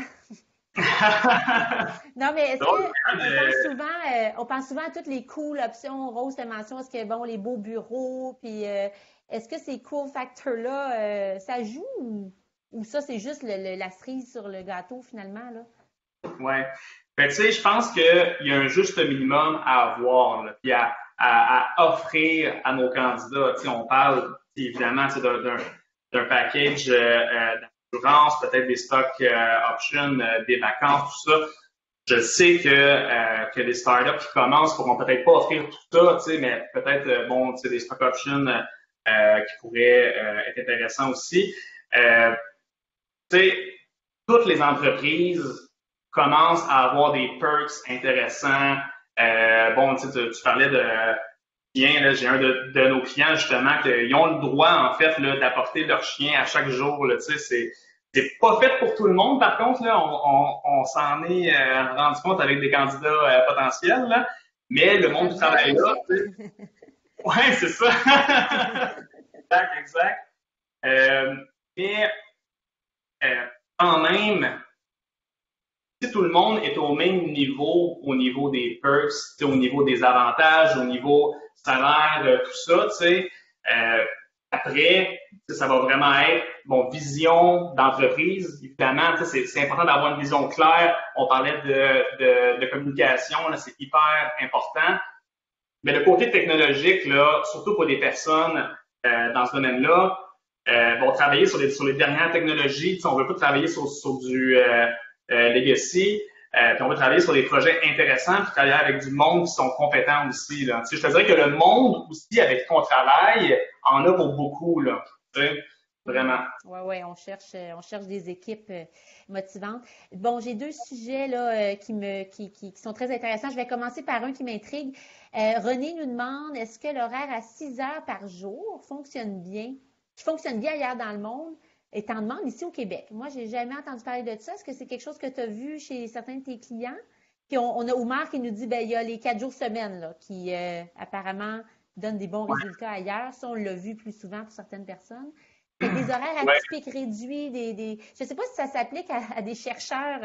Non, mais est-ce qu'on pense souvent à toutes les cool options? Rose te mentionne, est-ce que, bon, les beaux bureaux, puis est-ce que ces cool factors-là, ça joue ou ça, c'est juste la cerise sur le gâteau, finalement, là? Oui. Je pense qu'il y a un juste minimum à avoir, là, puis à offrir à nos candidats. On parle évidemment d'un package d'assurance, peut-être des stock options, des vacances, tout ça. Je sais que les startups qui commencent pourront peut-être pas offrir tout ça, tu sais, mais peut-être, bon, tu sais, des stock options qui pourraient être intéressants aussi. Tu sais, toutes les entreprises commencent à avoir des perks intéressants. Bon, tu parlais de chien, là, j'ai un de nos clients justement qu'ils ont le droit en fait là, d'apporter leur chien à chaque jour. Là, tu sais, c'est pas fait pour tout le monde. Par contre, là, on s'en est rendu compte avec des candidats potentiels. Là, mais le monde du travail là, tu sais, ouais, c'est ça. Exact, exact. Mais quand même, si tout le monde est au même niveau, au niveau des perks, au niveau des avantages, au niveau salaire, tout ça, tu sais, après, ça va vraiment être, bon, vision d'entreprise. Évidemment, c'est important d'avoir une vision claire. On parlait de communication, c'est hyper important. Mais le côté technologique, là, surtout pour des personnes dans ce domaine-là, vont travailler sur les dernières technologies. On ne veut pas travailler sur du legacy. Puis on veut travailler sur des projets intéressants, puis travailler avec du monde qui sont compétents aussi. Là. Je te dirais que le monde aussi avec qui on travaille en a pour beaucoup. Là. Vraiment. Oui, on cherche des équipes motivantes. Bon, j'ai 2 sujets là qui sont très intéressants. Je vais commencer par un qui m'intrigue. René nous demande, est-ce que l'horaire à 6 heures par jour fonctionne bien, qui fonctionne bien ailleurs dans le monde, est en demande ici au Québec? Moi, j'ai jamais entendu parler de ça. Est-ce que c'est quelque chose que tu as vu chez certains de tes clients? Puis on a Oumar qui nous dit, ben il y a les 4 jours semaine là, qui apparemment donnent des bons résultats ailleurs. Ça, on l'a vu plus souvent pour certaines personnes. Fait que des horaires atypiques réduits, je ne sais pas si ça s'applique à des chercheurs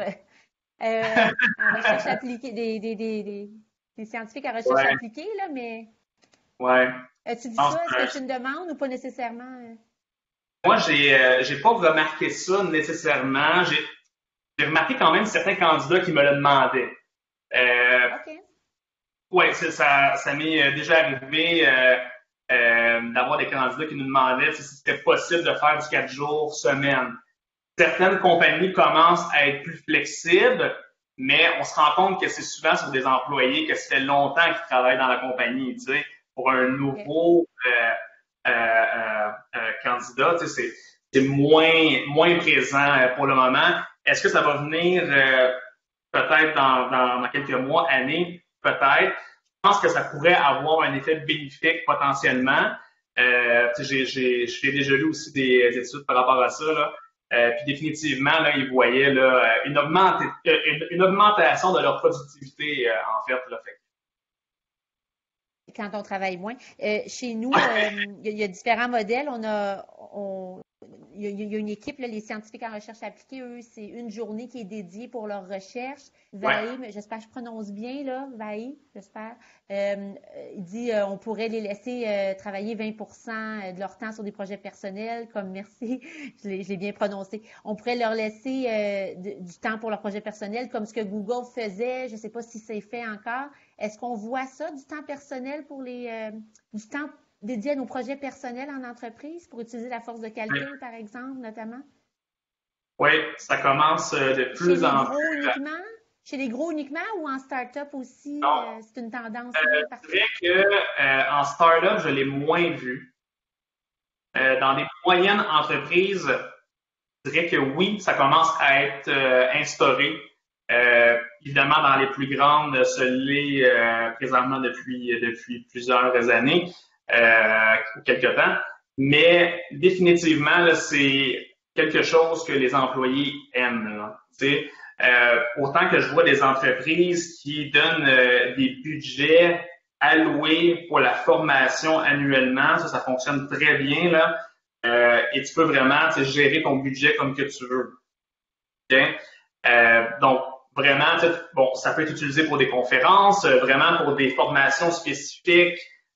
en recherche appliquée, des scientifiques en recherche appliquée, là, mais as-tu vu ça? Est-ce que c'est une demande ou pas nécessairement? Moi, j'ai pas remarqué ça nécessairement. J'ai remarqué quand même certains candidats qui me le demandaient. OK. Oui, ça m'est déjà arrivé d'avoir des candidats qui nous demandaient si c'était possible de faire du 4 jours semaine. Certaines compagnies commencent à être plus flexibles, mais on se rend compte que c'est souvent sur des employés que ça fait longtemps qu'ils travaillent dans la compagnie. Tu sais, pour un nouveau candidat, tu sais, c'est moins présent pour le moment. Est-ce que ça va venir peut-être dans quelques mois, années? Peut-être. Je pense que ça pourrait avoir un effet bénéfique potentiellement. J'ai déjà lu aussi des études par rapport à ça. Là. Puis définitivement, là, ils voyaient là, une augmentation de leur productivité, en fait. Là. Quand on travaille moins. Chez nous, il y a différents modèles. Il y a une équipe, là, les scientifiques en recherche appliquée, eux, c'est une journée qui est dédiée pour leur recherche. Vaï, j'espère que je prononce bien, là, Vaï, j'espère. Il dit on pourrait les laisser travailler 20% de leur temps sur des projets personnels, comme merci, je l'ai bien prononcé. On pourrait leur laisser du temps pour leurs projets personnels, comme ce que Google faisait. Je ne sais pas si c'est fait encore. Est-ce qu'on voit ça, du temps personnel pour du temps dédié à nos projets personnels en entreprise pour utiliser la force de calcul, par exemple, notamment? Oui, ça commence de plus en plus. Chez les gros uniquement ou en start-up aussi? C'est une tendance? Je dirais qu'en start-up, je l'ai moins vu. Dans des moyennes entreprises, je dirais que oui, ça commence à être instauré. Évidemment, dans les plus grandes, ce l'est présentement depuis plusieurs années. Quelque temps, mais définitivement, là, c'est quelque chose que les employés aiment. Là, autant que je vois des entreprises qui donnent des budgets alloués pour la formation annuellement, ça fonctionne très bien, là, et tu peux vraiment gérer ton budget comme que tu veux. Okay? Donc, vraiment, bon, ça peut être utilisé pour des conférences, vraiment pour des formations spécifiques.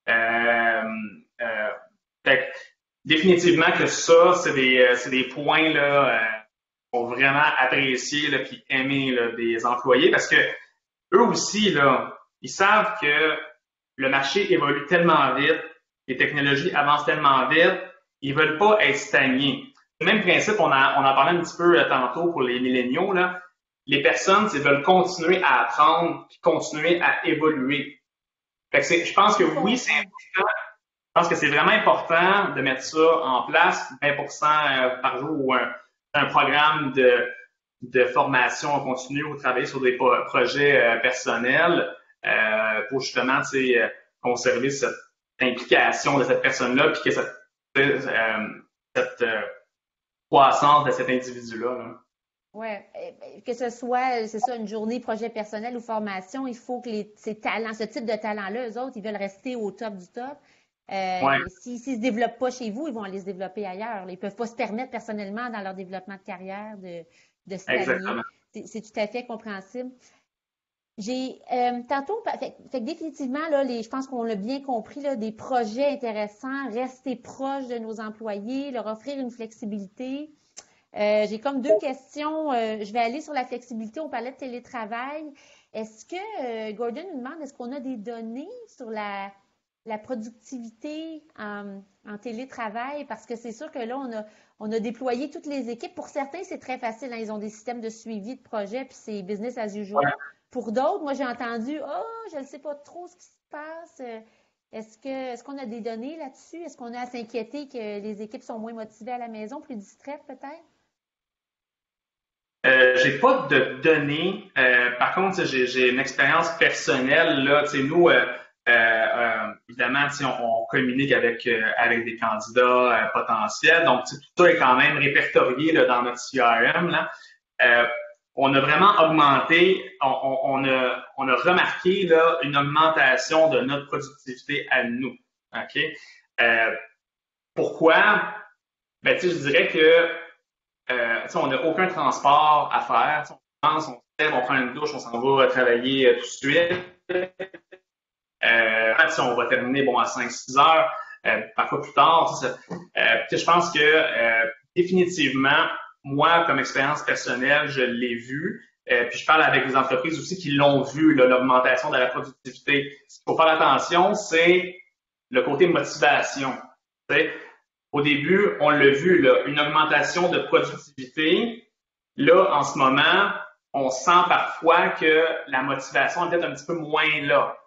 Définitivement que ça, c'est des points là, qui sont vraiment appréciés là, puis aimés là, des employés parce que eux aussi, là, ils savent que le marché évolue tellement vite, les technologies avancent tellement vite, ils veulent pas être stagnés. Le même principe, on en parlait un petit peu tantôt pour les milléniaux, là. les personnes, veulent continuer à apprendre puis continuer à évoluer. Fait que je pense que oui, c'est important. Je pense que c'est vraiment important de mettre ça en place, 20% par jour ou un programme de formation continue ou travailler sur des projets personnels pour justement conserver cette implication de cette personne-là puis que cette croissance de cet individu-là. Là. Oui, que ce soit, c'est ça, une journée projet personnel ou formation, il faut que ces talents, ce type de talents-là, eux autres, ils veulent rester au top du top. Ouais. S'ils se développent pas chez vous, ils vont aller se développer ailleurs. Ils peuvent pas se permettre personnellement dans leur développement de carrière de stagner. C'est tout à fait compréhensible. J'ai tantôt, fait que définitivement, là, je pense qu'on l'a bien compris, là, des projets intéressants, rester proche de nos employés, leur offrir une flexibilité. J'ai comme deux questions. Je vais aller sur la flexibilité. On parlait de télétravail. Est-ce que, Gordon nous demande, est-ce qu'on a des données sur la productivité en télétravail? Parce que c'est sûr que là, on a déployé toutes les équipes. Pour certains, c'est très facile. Hein? Ils ont des systèmes de suivi de projet, puis c'est business as usual. Ouais. Pour d'autres, moi, j'ai entendu, je ne sais pas trop ce qui se passe. Est-ce qu'on a des données là-dessus? Est-ce qu'on a à s'inquiéter que les équipes sont moins motivées à la maison, plus distraites peut-être? J'ai pas de données. Par contre, j'ai une expérience personnelle. Là, nous, évidemment, on communique avec des candidats potentiels. Donc, tout ça est quand même répertorié là, dans notre CRM. Là. On a vraiment augmenté, on a remarqué là, une augmentation de notre productivité à nous. OK? Pourquoi? Ben, je dirais que on n'a aucun transport à faire. On pense, on se lève, on prend une douche, on s'en va travailler tout de suite. On va terminer à 5-6 heures, parfois plus tard. Je pense que définitivement, moi, comme expérience personnelle, je l'ai vu. Puis je parle avec des entreprises aussi qui l'ont vu, l'augmentation de la productivité. Ce qu'il faut faire attention, c'est le côté motivation. T'sais. Au début, on l'a vu, là, une augmentation de productivité. Là, en ce moment, on sent parfois que la motivation est peut-être un petit peu moins là.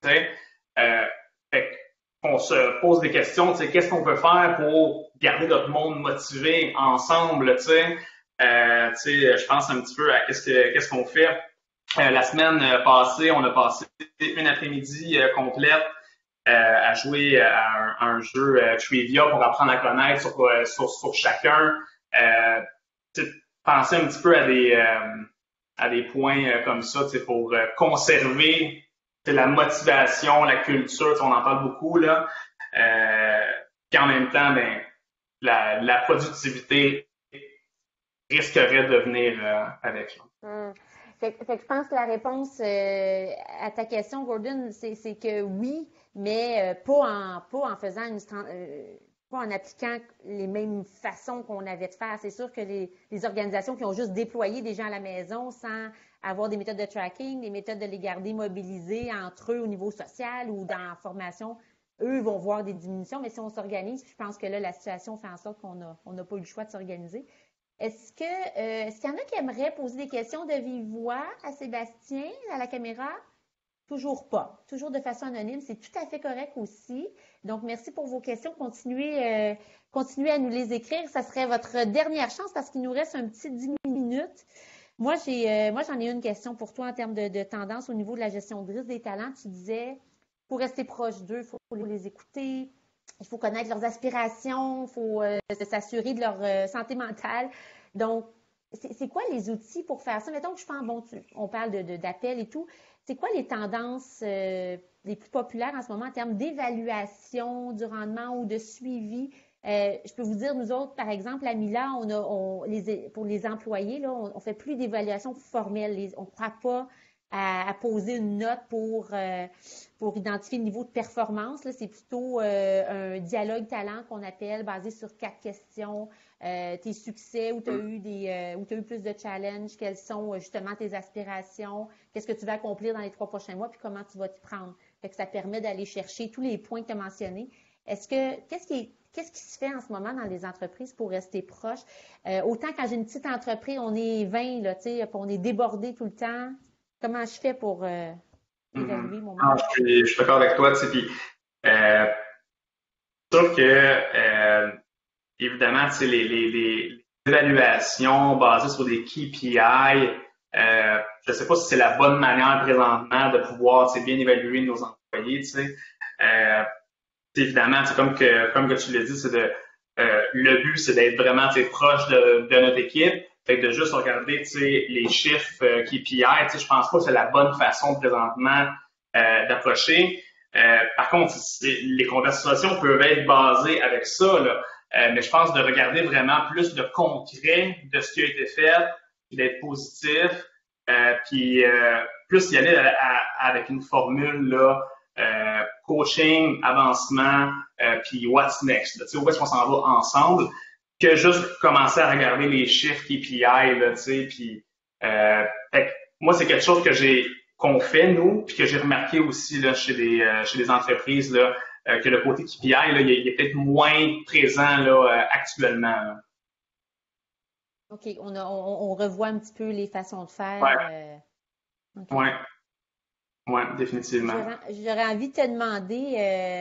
On se pose des questions, qu'est-ce qu'on peut faire pour garder notre monde motivé ensemble, je pense un petit peu à qu'est-ce qu'on fait. La semaine passée, on a passé une après-midi complète à jouer à un jeu trivia pour apprendre à connaître sur chacun. Penser un petit peu à des points comme ça pour conserver la motivation, la culture, on en parle beaucoup, là. Puis en même temps, la productivité risquerait de venir avec. Fait que je pense que la réponse à ta question, Gordon, c'est que oui, mais pas en faisant pas en appliquant les mêmes façons qu'on avait de faire. C'est sûr que les organisations qui ont juste déployé des gens à la maison sans avoir des méthodes de tracking, des méthodes de les garder mobilisés entre eux au niveau social ou dans la formation, eux vont voir des diminutions. Mais si on s'organise, je pense que là, la situation fait en sorte qu'on n'a pas eu le choix de s'organiser. Est-ce qu'il y en a qui aimeraient poser des questions de vive voix à Sébastien, à la caméra? Toujours pas. Toujours de façon anonyme. C'est tout à fait correct aussi. Donc, merci pour vos questions. Continuez à nous les écrire. Ça serait votre dernière chance parce qu'il nous reste un petit 10 minutes. Moi, j'en ai une question pour toi en termes de tendance au niveau de la gestion de risque des talents. Tu disais, pour rester proche d'eux, il faut les écouter. Il faut connaître leurs aspirations, il faut s'assurer de leur santé mentale. Donc, c'est quoi les outils pour faire ça? Mettons que je pense, on parle d'appels et tout. C'est quoi les tendances les plus populaires en ce moment en termes d'évaluation du rendement ou de suivi? Je peux vous dire, nous autres, par exemple, à Mila, pour les employés, là, on fait plus d'évaluation formelle. On ne croit pas à poser une note pour identifier le niveau de performance. Là, c'est plutôt un dialogue talent qu'on appelle, basé sur 4 questions. Tes succès, où tu as eu plus de challenges, quelles sont justement tes aspirations, qu'est-ce que tu vas accomplir dans les 3 prochains mois, puis comment tu vas t'y prendre. Fait que ça permet d'aller chercher tous les points que tu as mentionnés. Qu'est-ce qui se fait en ce moment dans les entreprises pour rester proche? Autant quand j'ai une petite entreprise, on est 20, là, tu sais, puis on est débordé tout le temps. Comment je fais pour évaluer mon Ah, manque? je suis d'accord avec toi, tu sais, puis euh, sûr que évidemment, tu sais, les évaluations basées sur des KPI, je ne sais pas si c'est la bonne manière présentement de pouvoir, tu sais, bien évaluer nos employés, tu sais. Évidemment, c'est comme que tu l'as dit, le but, c'est d'être vraiment, tu sais, proche de notre équipe. Fait que de juste regarder, tu sais, les chiffres KPI, tu sais, je pense pas que c'est la bonne façon présentement d'approcher. Par contre, les conversations peuvent être basées avec ça, là. Mais je pense de regarder vraiment plus de concret de ce qui a été fait, puis d'être positif, puis plus y aller avec une formule là, coaching, avancement, puis what's next. Tu sais, où est-ce qu'on s'en va ensemble, que juste commencer à regarder les chiffres KPI, là, tu sais, puis fait que moi, c'est quelque chose qu'on fait, nous, puis que j'ai remarqué aussi là, chez les entreprises, là, que le côté KPI, là, il est peut-être moins présent là, actuellement. Là. OK, on revoit un petit peu les façons de faire. Ouais, OK. ouais, ouais, définitivement. J'aurais envie de te demander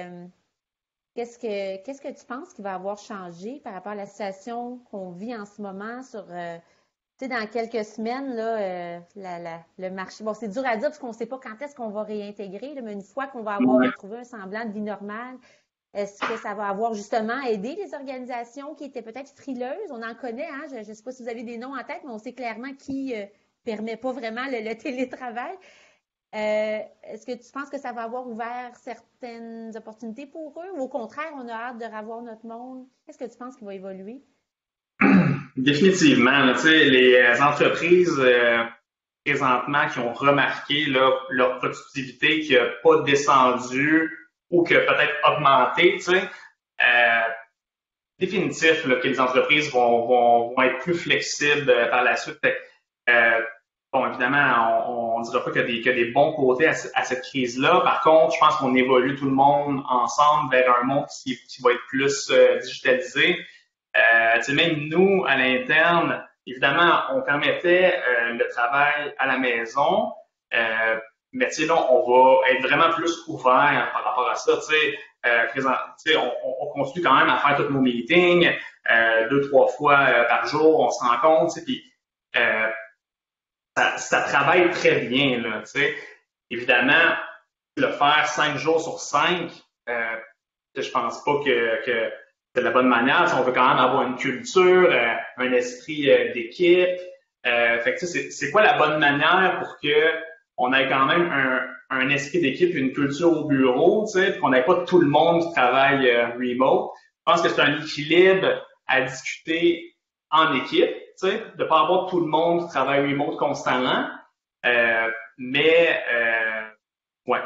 qu'est-ce que tu penses qui va avoir changé par rapport à la situation qu'on vit en ce moment sur tu sais, dans quelques semaines, là, le marché. Bon, c'est dur à dire parce qu'on ne sait pas quand est-ce qu'on va réintégrer, là, mais une fois qu'on va avoir Ouais. retrouvé un semblant de vie normale, est-ce que ça va avoir justement aidé les organisations qui étaient peut-être frileuses? On en connaît, hein? Je ne sais pas si vous avez des noms en tête, mais on sait clairement qui permet pas vraiment le télétravail. Est-ce que tu penses que ça va avoir ouvert certaines opportunités pour eux ou au contraire, on a hâte de revoir notre monde? Qu'est-ce que tu penses qui va évoluer? Définitivement, là, tu sais, les entreprises présentement qui ont remarqué là, leur productivité qui n'a pas descendu ou qui a peut-être augmenté, tu sais, définitif là, que les entreprises vont être plus flexibles par la suite. Fait bon, évidemment, on ne dira pas qu'il y a des bons côtés à cette crise-là. Par contre, je pense qu'on évolue tout le monde ensemble vers un monde qui va être plus digitalisé. Tu sais, même nous, à l'interne, évidemment, on permettait le travail à la maison, mais tu sais, là, on va être vraiment plus ouvert par rapport à ça. Tu sais, on continue quand même à faire tous nos meetings, 2, 3 fois par jour, on se rencontre, tu sais, puis ça travaille très bien, là, tu sais. Évidemment, le faire 5 jours sur 5, je pense pas que c'est la bonne manière. Si on veut quand même avoir une culture, un esprit d'équipe. Fait que c'est quoi la bonne manière pour que on ait quand même un esprit d'équipe, une culture au bureau, tu sais, qu'on n'ait pas tout le monde qui travaille remote. Je pense que c'est un équilibre à discuter en équipe, tu sais, de pas avoir tout le monde qui travaille remote constamment. Mais ouais.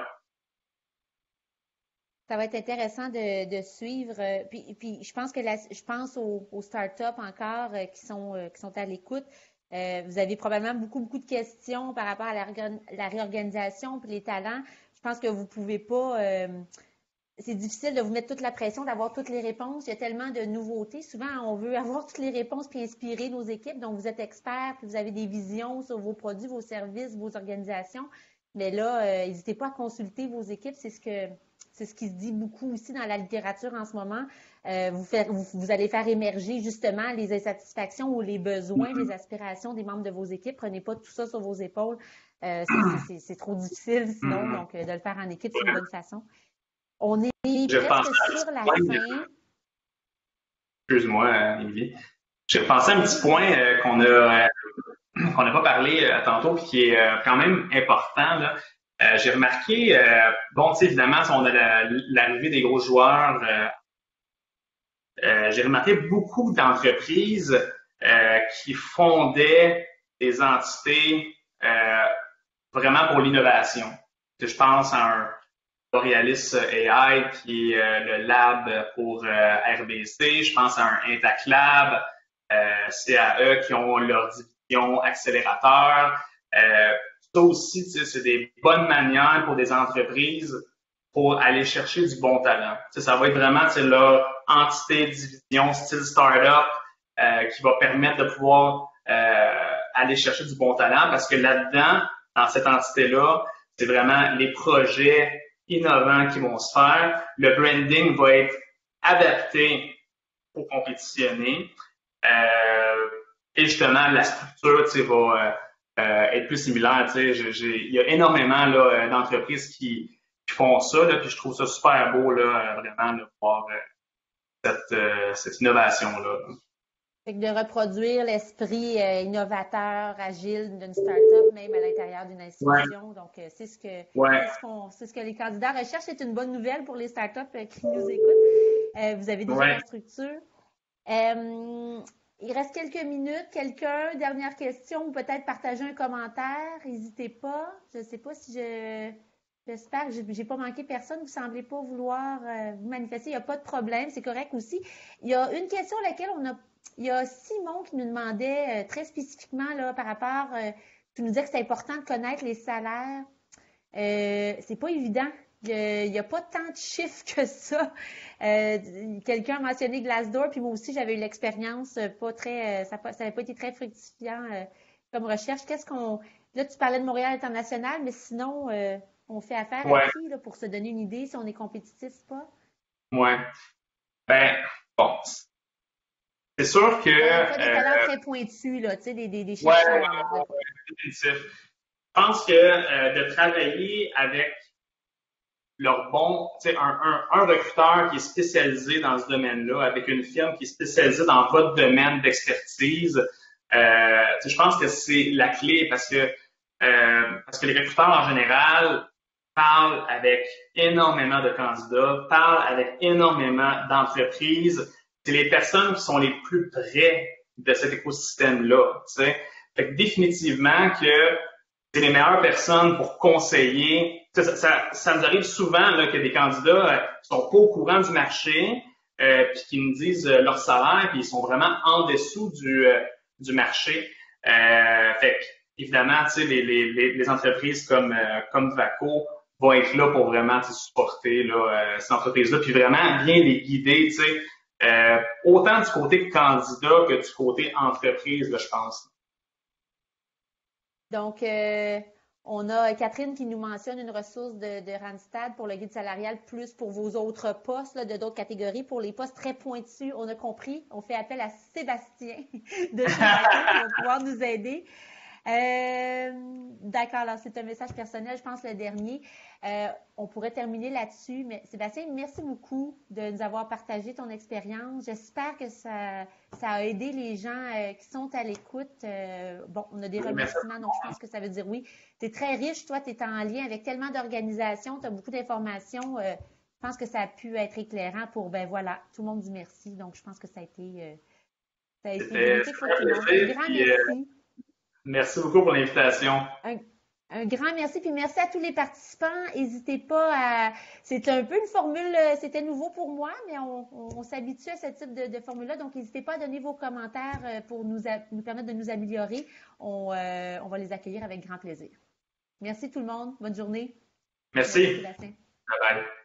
Ça va être intéressant de suivre. Puis je pense que je pense aux startups encore qui sont à l'écoute. Vous avez probablement beaucoup de questions par rapport à la réorganisation puis les talents. Je pense que vous pouvez pas. C'est difficile de vous mettre toute la pression, d'avoir toutes les réponses. Il y a tellement de nouveautés. Souvent, on veut avoir toutes les réponses puis inspirer nos équipes. Donc, vous êtes experts, puis vous avez des visions sur vos produits, vos services, vos organisations. Mais là, n'hésitez pas à consulter vos équipes. C'est ce qui se dit beaucoup aussi dans la littérature en ce moment. Vous allez faire émerger justement les insatisfactions ou les besoins, les aspirations des membres de vos équipes. Prenez pas tout ça sur vos épaules. C'est trop difficile sinon. Donc, de le faire en équipe, c'est une bonne façon. On est Je pense presque sur la fin. Excuse-moi, Émilie. J'ai pensé à un petit point qu'on n'a pas parlé tantôt, puis qui est quand même important. Là. J'ai remarqué, bon, tu sais, évidemment, si on a l'arrivée des gros joueurs, j'ai remarqué beaucoup d'entreprises qui fondaient des entités vraiment pour l'innovation. Je pense à un Borealis AI qui est le lab pour RBC. Je pense à un Intact Lab, CAE qui ont leur division accélérateur. Ça aussi, c'est des bonnes manières pour des entreprises pour aller chercher du bon talent. Ça va être vraiment leur entité, division, style startup qui va permettre de pouvoir aller chercher du bon talent parce que là-dedans, dans cette entité-là, c'est vraiment les projets innovants qui vont se faire. Le branding va être adapté pour compétitionner. Et justement, la structure va être plus similaire. Il y a énormément là, d'entreprises qui font ça, là, puis je trouve ça super beau là, vraiment de voir cette innovation-là. Fait que de reproduire l'esprit innovateur, agile d'une start-up, même à l'intérieur d'une institution. Ouais. Donc, c'est Ouais. ce que les candidats recherchent. C'est une bonne nouvelle pour les start-up qui nous écoutent. Vous avez déjà la structure. Il reste quelques minutes. Quelqu'un, dernière question, ou peut-être partager un commentaire. N'hésitez pas. Je ne sais pas si j'espère que j'ai pas manqué personne. Vous semblez pas vouloir vous manifester. Il n'y a pas de problème. C'est correct aussi. Il y a une question à laquelle il y a Simon qui nous demandait très spécifiquement là, par rapport, tu nous disais que c'est important de connaître les salaires. C'est pas évident. Il n'y a pas tant de chiffres que ça. Quelqu'un a mentionné Glassdoor, puis moi aussi j'avais eu l'expérience pas très, ça n'avait pas été très fructifiant comme recherche. Là tu parlais de Montréal International, mais sinon on fait affaire à qui là, pour se donner une idée si on est compétitif ou pas? Ouais. Ben bon. C'est sûr que. Pas des talents très pointus, là, tu sais, des chercheurs. Définitif. Je pense que de travailler avec leur un recruteur qui est spécialisé dans ce domaine-là, avec une firme qui est spécialisée dans votre domaine d'expertise, je pense que c'est la clé parce que les recruteurs en général parlent avec énormément de candidats, parlent avec énormément d'entreprises. C'est les personnes qui sont les plus près de cet écosystème-là. Fait que définitivement que c'est les meilleures personnes pour conseiller. Ça nous arrive souvent là, que des candidats qui sont pas au courant du marché puis qui nous disent leur salaire puis ils sont vraiment en dessous du marché. Fait que, évidemment, les entreprises comme Vaco vont être là pour vraiment supporter là, ces entreprises-là puis vraiment bien les guider, autant du côté candidat que du côté entreprise, là, je pense. Donc, on a Catherine qui nous mentionne une ressource de Randstad pour le guide salarial, plus pour vos autres postes là, de d'autres catégories. Pour les postes très pointus, on a compris. On fait appel à Sébastien de chez Vaco qui va pouvoir nous aider. D'accord, alors c'est un message personnel, je pense le dernier. On pourrait terminer là-dessus, mais Sébastien, merci beaucoup de nous avoir partagé ton expérience. J'espère que ça a aidé les gens qui sont à l'écoute. Bon, on a des remerciements, donc je pense que ça veut dire oui. Tu es très riche, toi, tu es en lien avec tellement d'organisations, tu as beaucoup d'informations. Je pense que ça a pu être éclairant pour, ben voilà, tout le monde dit merci. Donc, je pense que ça a été bénéfique pour tout le monde. Un grand merci. Merci beaucoup pour l'invitation. Un grand merci, puis merci à tous les participants. N'hésitez pas à... C'est un peu une formule, c'était nouveau pour moi, mais on s'habitue à ce type de formule-là. Donc, n'hésitez pas à donner vos commentaires pour nous permettre de nous améliorer. On va les accueillir avec grand plaisir. Merci tout le monde. Bonne journée. Merci. Bye bye.